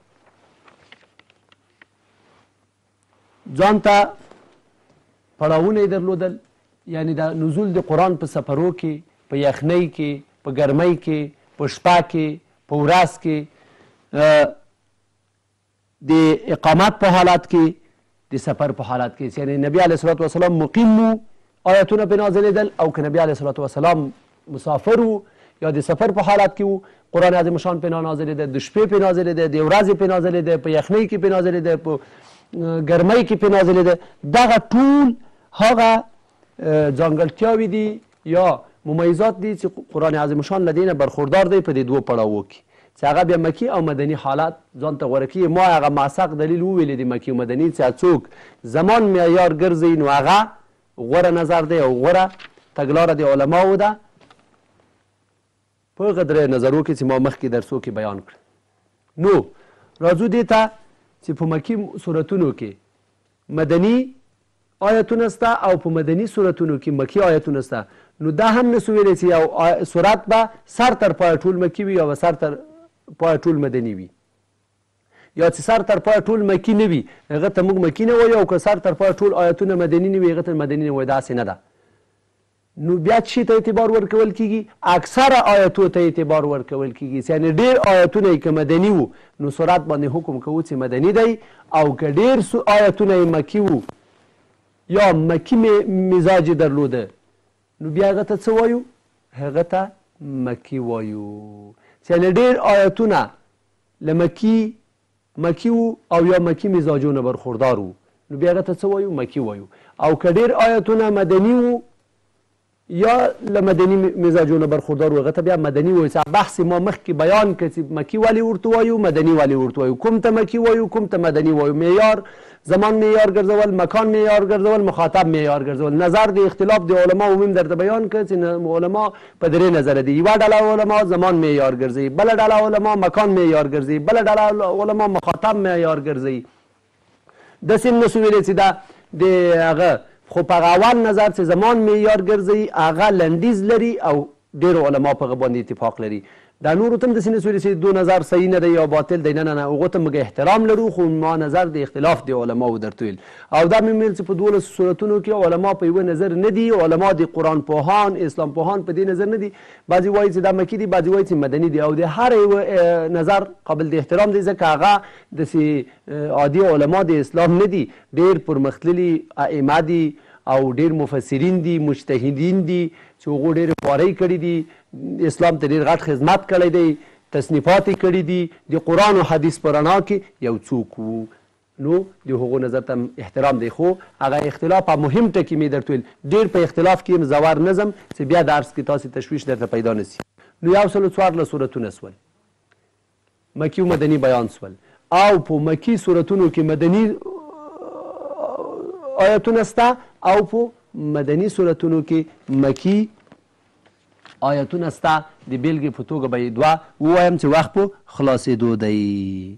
ځان ته پړاوونه یې درلودل، یعنی د نزول د قرآن په سفرو کې، په یخنۍ کې، په ګرمۍ کې، په شپه کې، په ورځ کې، د اقامت په حالت کې، د سفر په حالت کې. یعنی نبی علیه الصلاة والسلام مقیم و آیتونه پرې نازلېدل او که نبی علیه الصلاة والسلام مسافر و یا د سفر په حالت کې و قرآن عظیم شان پرې نازلېده، د شپې پرې نازلېده، د ورځې پرې نازلېده، په یخنۍ کې پرې نازلېده، په ګرمۍ کې پرې نازلېده. دغه ټول هغه ځانګړتیاوې دي یا ممیزات دي چې قرآن عظیم شان له دې نه برخوردار دی په دې دوو پړاوو کې چې هغه بیا مکي او مدني حالات ځان ته غوره کړي. ما هغه معسق دلیل وویلې د مکي او مدني چې څوک زمان معیار ګرځوي نو هغه غوره نظر دی او غوره تګلاره د علماو ده په هغه درې نظرو کې چې ما مخکې درسو کې بیان کړ. نو راځو دې ته چې په مکي سورتونو کې مدني آیتونه سته او په مدني سورتونو کې مکي آیتونه سته. نو دا هم نسو ویلی چې یو سورت به سر تر پایه ټول مکي وي یا به سر تر پایه ټول مدني وي، یا چې سر تر پایه ټول مکي نه وي هغه ته موږ مکي نه وایو، او که سر تر پایه ټول آیتونه مدني نه وي هغه ته مدني نه وایو. داسې نه ده. نو بیا څه ته اعتبار ورکول کیږي؟ اکثره آیتو ته اعتبار ورکول کیږي. یعنی ډېر آیتونه که مدني وو نو سورت باندې حکم کوو چې مدني دی، او که ډېر آیتونه مکي وو یا مکی مزاج درلوده نو بیا هغه ته څه وایو؟ هغه ته مکی وایو. چې یعنې ډېر آیتونه له مکی مکی وو او یا مکی مزاجونه برخوردار وو نو بیا هغه ته څه وایو؟ مکی وایو. او که ډېر آیتونه مدني وو یا له مدني مزاجونه برخوردار وو هغه ته بیا مدني وایو. بحث ما مخکې بیان کړ چې مکی ولې ورته وایو، مدني ولې ورته وایو، کوم ته مکی وایو، کوم ته مدني وایو. معیار زمان معیار ګرځول، مکان معیار ګرځول، مخاطب معیار ګرځول. نظر د اختلاف د علما عموم درته بیان کړ چې علما په درې نظره دي. یوه ډله علما زمان معیار ګرځوي، بله ډله علما مکان معیار ګرځوي، بله ډله علما مخاطب معیار ګرځوي. داسې نسو ویلی چې دا د هغه خو په هغه اول نظر چې زمان معیار ګرځوي هغه لنډیز لري او ډېرو علما په هغه باندې اتفاق لري. دا نورو ته هم داسې نسو ویلی چې دو نظر صحیح نه دی یا باطل دی، نه نه نه، هغو ته موږ احترام لرو خو ما نظر د اختلاف د علماو درته ویل. او دا مې ویل چې په دولسو صورتونو کې علما په یوه نظر نه دي، علما د قرآن پوهان اسلام پوهان په دې نظر نه دي. بعضې وایي چې دا مکي دي، بعضې وایي چې مدني دي، او د هر یوه نظر قابل د احترام دی ځکه هغه داسې عادي علما د اسلام نه دي، ډېر پرمختللي ائمه دي او ډېر مفسرین دي، مجتهدین دي چې هغو ډېرې خوارۍ کړي دي، اسلام ته ډېر غټ خدمت کړی دی، تصنیفات یې کړي دي، د قرآن او حدیث په رڼا کې یو څوک وو. نو د هغو نظر ته احترام دی. خو هغه اختلاف په مهم ټکي مې درته ویل، ډېر په اختلاف کې یم زور نظم چې بیا د عرض کې تاسې تشویش درته پیدا نه سي. نو یو سل او څوارلس صورتونه سول، مکي و مدني بیان سول، او په مکي صورتونو کې مدني آیتونه سته او په مدني صورتونو کې مکي آیتونه سته. د بیلګې په توګه به یې دوه ووایم چې وخت په خلاصېدو دی.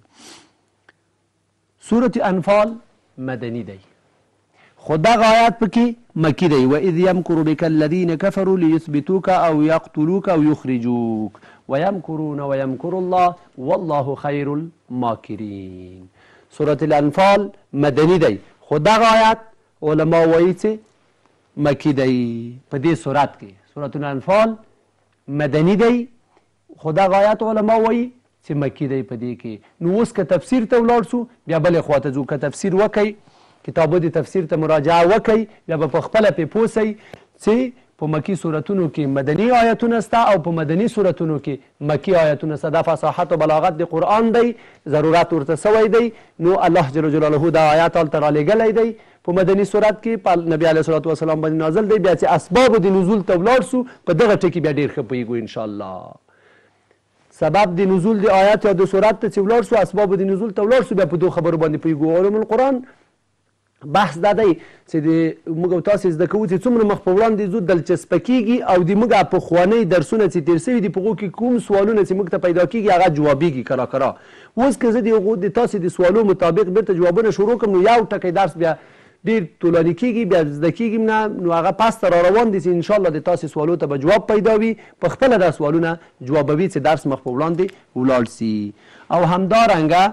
سورة انفال مدني دی خو دغه آیات پکې مکي دی. واذ یمکر بک الذین کفروا لیثبتوک او یقتلوک او یخرجوک ویمکرون ویمکر الله والله خیر الماکرین. سورة الانفال مدني دی خو دغه آیات علما وایي چې مکي دی. په دې صورت کې سورة الانفال مدني دی خو دغه آیات علما وایي چې مکي دی په دې کې. نو اوس که تفسیر ته ولاړ سو بیا بلې خواته ځو، که تفسیر وکئ کتابو د تفسیر ته مراجعه وکئ بیا به په خپله پې پوه سئ چې په مکي صورتونو کې مدني آیتونه سته او په مدني صورتونو کې مکي آیتونه سته. دا فصاحت او بلاغت د قرآن دی، ضرورت ورته سوی دی. نو الله جل جلاله دا آیات هلته رالیږلی دی په مدني صورت کې په نبي علیه صلات وسلام باندې نازل دی. بیا چې اسبابو د نزول ته ولاړ سو په دغه ټکي بیا ډېر ښه پوهېږو انشاءالله. سبب د نزول د آیات یا د صورت ته چې ولاړ سو، اسبابو د نزول ته ولاړ سو، بیا په دو خبرو باندې پوهېږو. علوم القرآن بحث دا دی چې د موږ او تاسې زده کوو چې څومره مخ په وړاندې ځو دلچسپه کېږي او د موږ پخوانۍ درسونه چې تېر سوي دي په هغو کې کوم سوالونه چې موږ ته پیدا کېږي هغه جوابېږي کرا کرا. اوس که زه د هغو د تاسې د سوالو مطابق بېرته جوابونه شروع کړم نو یو ټکی درس بیا ډېر طولاني کېږي، بیا زده کېږي نه، نو هغه پس ته را روان دي چې انشاءالله د تاسې سوالو ته به جواب پیدا وي، په خپله دا سوالونه جوابوي چې درس مخ په وړاندې ولاړ سي. او همدارنګه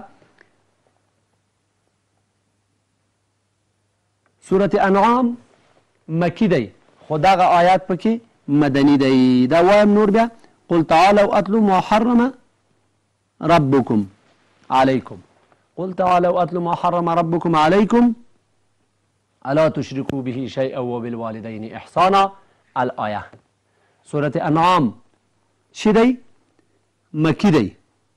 سورة انعام مکی دی خو دغه آیات پکې مدني دی. دا وایم نور بیا قل تعالوا اتلوا ما حرم ربكم عليكم قل تعالوا اتلوا ما حرم ربكم عليكم الا تشركوا به شيئا وبالوالدين احسانا الآیه. سورة انعام چی دی؟ مکی دی.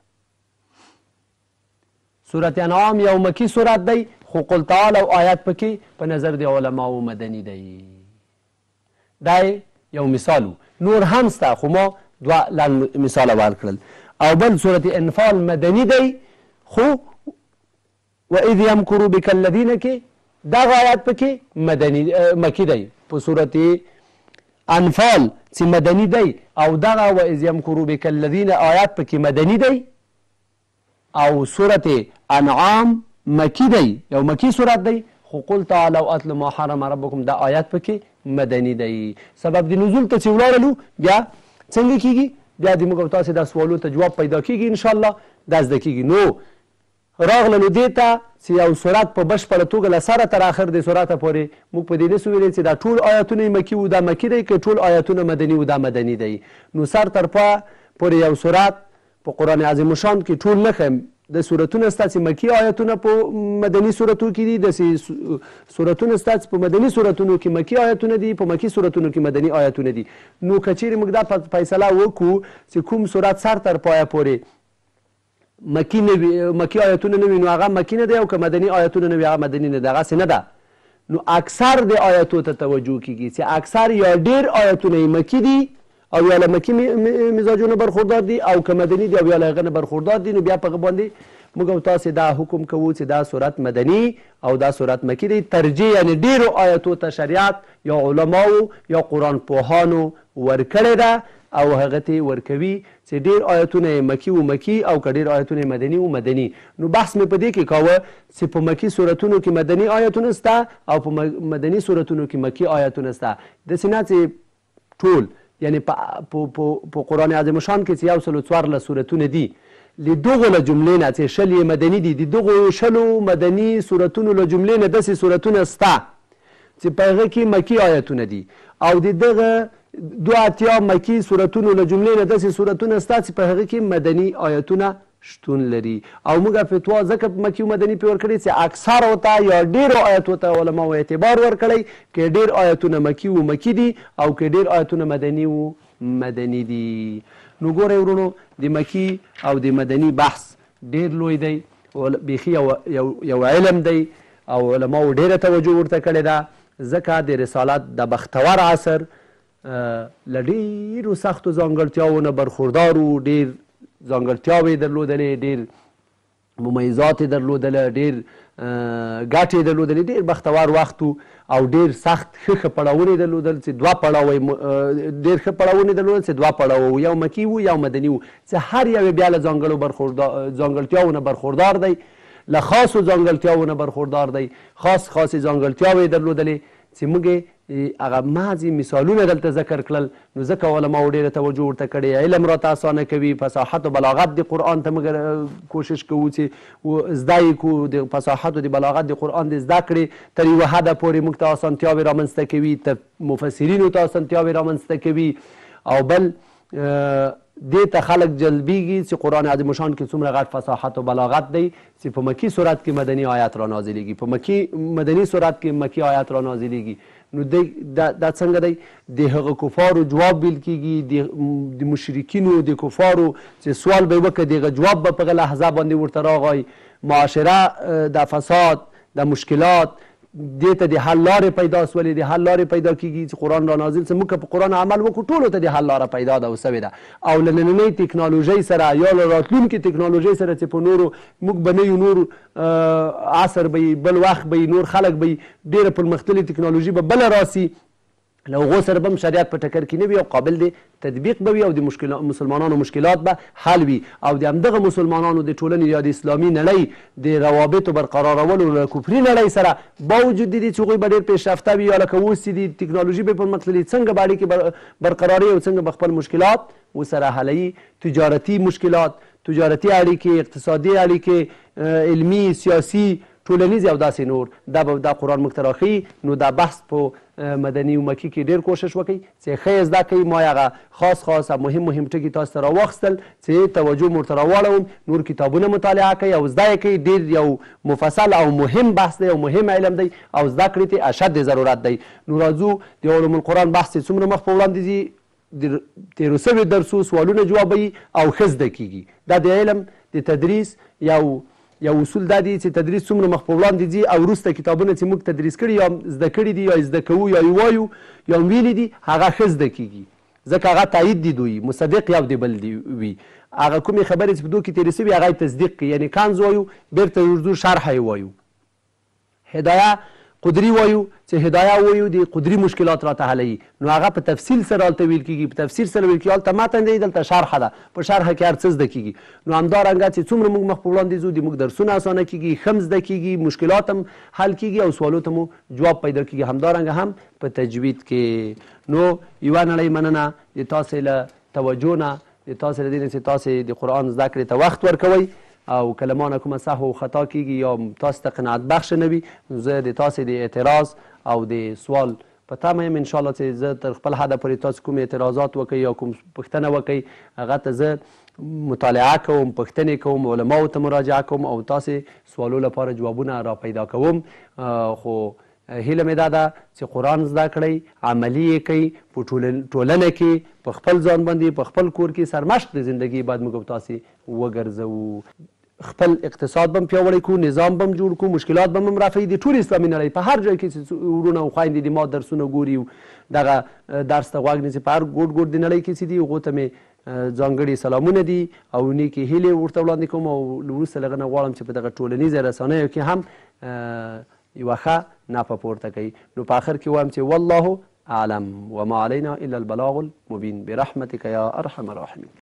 سورة انعام یو مکی سورت دی خو قل تعالوا آیات پکې په نظر د علماو مدني دی. دا یو مثالو، نور هم سته خو ما دوه لنډ مثاله ورکړل. او بل سورة انفال مدني دی خو واذ یمکروا بک الذین کې دغه آیات پکې مدني مکی دی. په سورة انفال چې مدني دی او دغه واذ یمکروا بک الذین آیات پکې مدني دی او سورة انعام مکی دی، یو مکی صورت دی خو قل تعالوا اتلوا ما حرم ربکم دا آیات پکې مدني دی. سبب د نزول ته چې ولاړلو بیا څنګه کېږي؟ بیا د موږ او تاسې دا سوالو ته جواب پیدا کېږي انشاءالله، دا زده کېږي. نو راغللو دې ته چې یو صورت په بشپړه توګه له سره تر اخر د صورته پورې موږ په دې نسو ویلی چې دا ټول آیاتونه یې مکي وو دا مکي دی، که ټول آیاتونه مدني وو دا مدني دی. نو سر تر پا پورې یو صورت په قرآن عظیم شان کې ټول نه ښیم د سورتونه ستا چې مکي آیتونه په مدني سورتو کې دي، داسې سورتونه ستا چې په مدني سورتونو کې مکي آیتونه دي، په مکي سورتونو کې مدني آیتونه دي. نو که چیرې موږ دا فیصله وکړو چې کوم سورت سر تر پایه پورې مکی نه وي، مکی آیتونه نه وي، نو هغه مکی نه دی، او که مدني آیتونه نه وي هغه مدني نه دی، هغسې نه ده. نو اکثر د آیتو ته توجه کیږي چې اکثر یا ډېر آیتونه یې مکی دي او یا له مکي مزاجونه برخوردار دي، او که مدني دي او یا له هغه نه برخوردار دي، نو بیا په هغه باندې موږ او تاسې دا حکم کوو چې دا صورت مدني او دا صورت مکي دی. ترجیح یعنې ډېرو آیتو ته شریعت یا علماو یا قرآن پوهانو ورکړې ده او هغه ته ورکوي چې ډېر آیتونه یې مکي و مکي او که ډېر آیتونه یې مدني و مدني. نو بحث مې په دې کې کاوه چې په مکي صورتونو کې مدني آیتونه شته او په مدني صورتونو کې مکي آیتونه شته. داسې نه چې ټول یعنی په قرآن عظیم شان کې چې یو سلو څوارلس سورتونه دي، له دغو له جملې نه چې شل یې مدني دي، د دغو شلو مدني سورتونو له جملې نه داسې سورتونه شته چې په هغه کې مکي آیتونه دي، او د دغه دوه اتیا مکي سورتونو له جملې نه داسې سورتونه شته چې په هغه کې مدني آیتونه شتون لري. او موږ فتوا ځکه په مکي و مدني پې ورکړې چې اکثرو ته یا ډېرو آیتو ته علماو اعتبار ورکړی که ډېر آیتونه مکي و مکي دي او که ډېر آیتونه مدني و مدني دي. نو ګورئ ورونو، د مکي او د مدني بحث ډېر لوی دی، بیخي یو علم دی او علماو ډېره توجه ورته کړې ده، ځکه د رسالت د بختور عصر له ډېرو سختو ځانګړتیاو نه برخوردار و، ډېر ځانګړتیاوې یې درلودلې، ډېر ممیزات یې درلودله، ډېر ګټې یې درلودلې، ډېر بختور وخت و او ډېر سخت ښه ښه پړاوونه یې درلودل چې دوه پړاوه ډېر ښه پړاوونه یې درلودل چې دوه پړاوه و، یو مکي و یو مدني و، چې هر یو یې بیا له ځانګړو ځانګړتیاو نه برخوردار دی، له خاصو ځانګړتیاو نه برخوردار دی، خاص خاصې ځانګړتیاوې یې درلودلې چې موږ هغه محضې مثالونه دلته ذکر کړل. نو ځکه علماو ډېره توجه ورته کړې، علم راته اسانه کوي، فصاحت و بلاغت د قرآن ته موږ کوشش کوو چې زده یې کړو، د فصاحت و د بلاغت د قرآن د زده کړې تر یوه حده پورې موږ ته اسانتیاوې رامنځته کوي، مفسرینو ته اسانتیاوې رامنځته کوي. او بل دې ته خلک جلبیږي چې قرآن عظیم شان کې څومره غټ فصاحت و بلاغت دی چې په مکي صورت کې مدني آیات را نازلیږي، په مکي مدني صورت کې مکي آیات را نازلیږي. نو دا څنګه دی؟ د هغه کفارو جواب ویل کېږي، د مشرکینو د کفارو چې سوال به یې وکړه د هغه جواب به په هغه لحظه باندې ورته راغی. معاشره د فساد د مشکلات دې ته د حل لارې پیدا سولې، د حل لارې پیدا کېږي چې قرآن را نازل څه موږ که په قرآن عمل وکړو ټولو ته د حل لاره پیدا ده او سوې ده. او له نننۍ ټکنالوژۍ سره یا له راتلونکې ټکنالوژۍ سره چې په نورو موږ به نه یو، نور عصر به بل وخت به نور خلک به ډېره پرمختللې ټکنالوژي به بله راسي، له هغو سره به هم شریعت په ټکر کې نه وي او قابل د تطبیق به وي او د مسلمانانو مشکلات به حل وي. او د همدغه مسلمانانو د ټولنې یا د اسلامي نړۍ د روابطو برقرارولو له کفري نړۍ سره باوجود د دې چې هغوی به ډېر پیشرفته وي یا لکه اوس چې د ټکنالوژي به پرمختللي څنګه به اړیکې برقراري او څنګه به خپل مشکلات ورسره حلوي، تجارتي مشکلات، تجارتي اړیکې، اقتصادي اړیکې، علمي، سیاسي، ټولنیز او داسې نور، دا به دا قرآن موږ ته راښیي. نو دا بحث په مدني و مکي کې ډېر کوشش وکړئ چې ښه یې زده کوئ. ما هغه خاص خاص او مهم مهم ټکي تاسو ته راواخیستل چې توجه مو ورته راواړوم. نور کتابونه مطالعه کوئ او زده یې کوئ، ډېر یو مفصل او مهم بحث دی او مهم علم دی او زده کړې ته اشد ضرورت دی. نو راځو د علوم القرآن بحث چې څومره مخ په وړاندې ځي، د تېرو سوي درسو سوالونه جوابوي او ښه زده کېږي. دا د علم د تدریس یو یو اصول دا دی چې تدریس څومره مخ په وړاندې ځي او وروسته کتابونه چې موږ تدریس کړي یا زده کړي دي یا زده کوو یا یې وایو یا ویلي دي هغه ښه زده کېږي، ځکه هغه تایید دي دوی مصدق یو د بل دی وي. هغه کومې خبرې چې په دوی کې تېرې سوي هغه یې تصدیق کړي، یعنې کنز وایو بېرته اردو شرحه یې وایو. هدایه قدري وایو چې هدایه وایو د قدري مشکلات راته حلوي، نو هغه په تفصیل سره هلته ویل کېږي، په تفصیل سره ویل کېږي. هلته متن دی، دلته شرحه ده، په شرحه کې هر څه زده کېږي. نو همدارنګه چې څومره موږ مخ په وړاندې ځو د موږ درسونه اسانه کېږي، ښه هم زده کېږي، مشکلات هم حل کېږي او سوالو ته مو جواب پیدا کېږي. همدارنګه هم په تجوید کې. نو یوه نړۍ مننه د تاسې له توجه نه، د تاسې له دې نه چې تاسې د قرآن زده کړې ته وخت ورکوئ او کله ما نه کومه سهو خطا کېږي یا تاسو ته قناعت بخشه نه وي، زه د تاسې د اعتراض او د سوال په تمه یم انشاءالله چې زه تر خپل حده پورې تاسو کوم اعتراضات وکړئ یا کوم پوښتنه وکړئ هغه ته زه مطالعه کوم، پوښتنې کوم، علماو ته مراجعه کوم او تاسې سوالو لپاره جوابونه را پیدا کوم. خو هیله مې دا ده چې قرآن زده کړئ، عملي یې کوئ، په ټولنه کې په خپل ځان باندې په خپل کور کې سرمشق د زندګي باید موږ او تاسې وګرځوو. خپل اقتصاد به هم پیاوړی کړو، نظام به هم جوړ کړو، مشکلات به هم رافع د ټول اسلامي نړۍ په هر ځای کې چې ورونه او خویندې دي ما درسونه ګوري، دغه درس ته غوږ نیسي په هر ګوټ ګوټ د نړۍ کې چې دي، هغو ته مې ځانګړي سلامونه دي او نیکې هیلې ورته وړاندې کوم. او وروسته له هغه نه غواړم چې په دغه ټولنیزو رسنیو کې هم یوه ښه نفع پورته کوي. نو په آخر کې وایم چې والله اعلم وما علینا الا البلاغ المبین برحمتک یا ارحم الراحمین.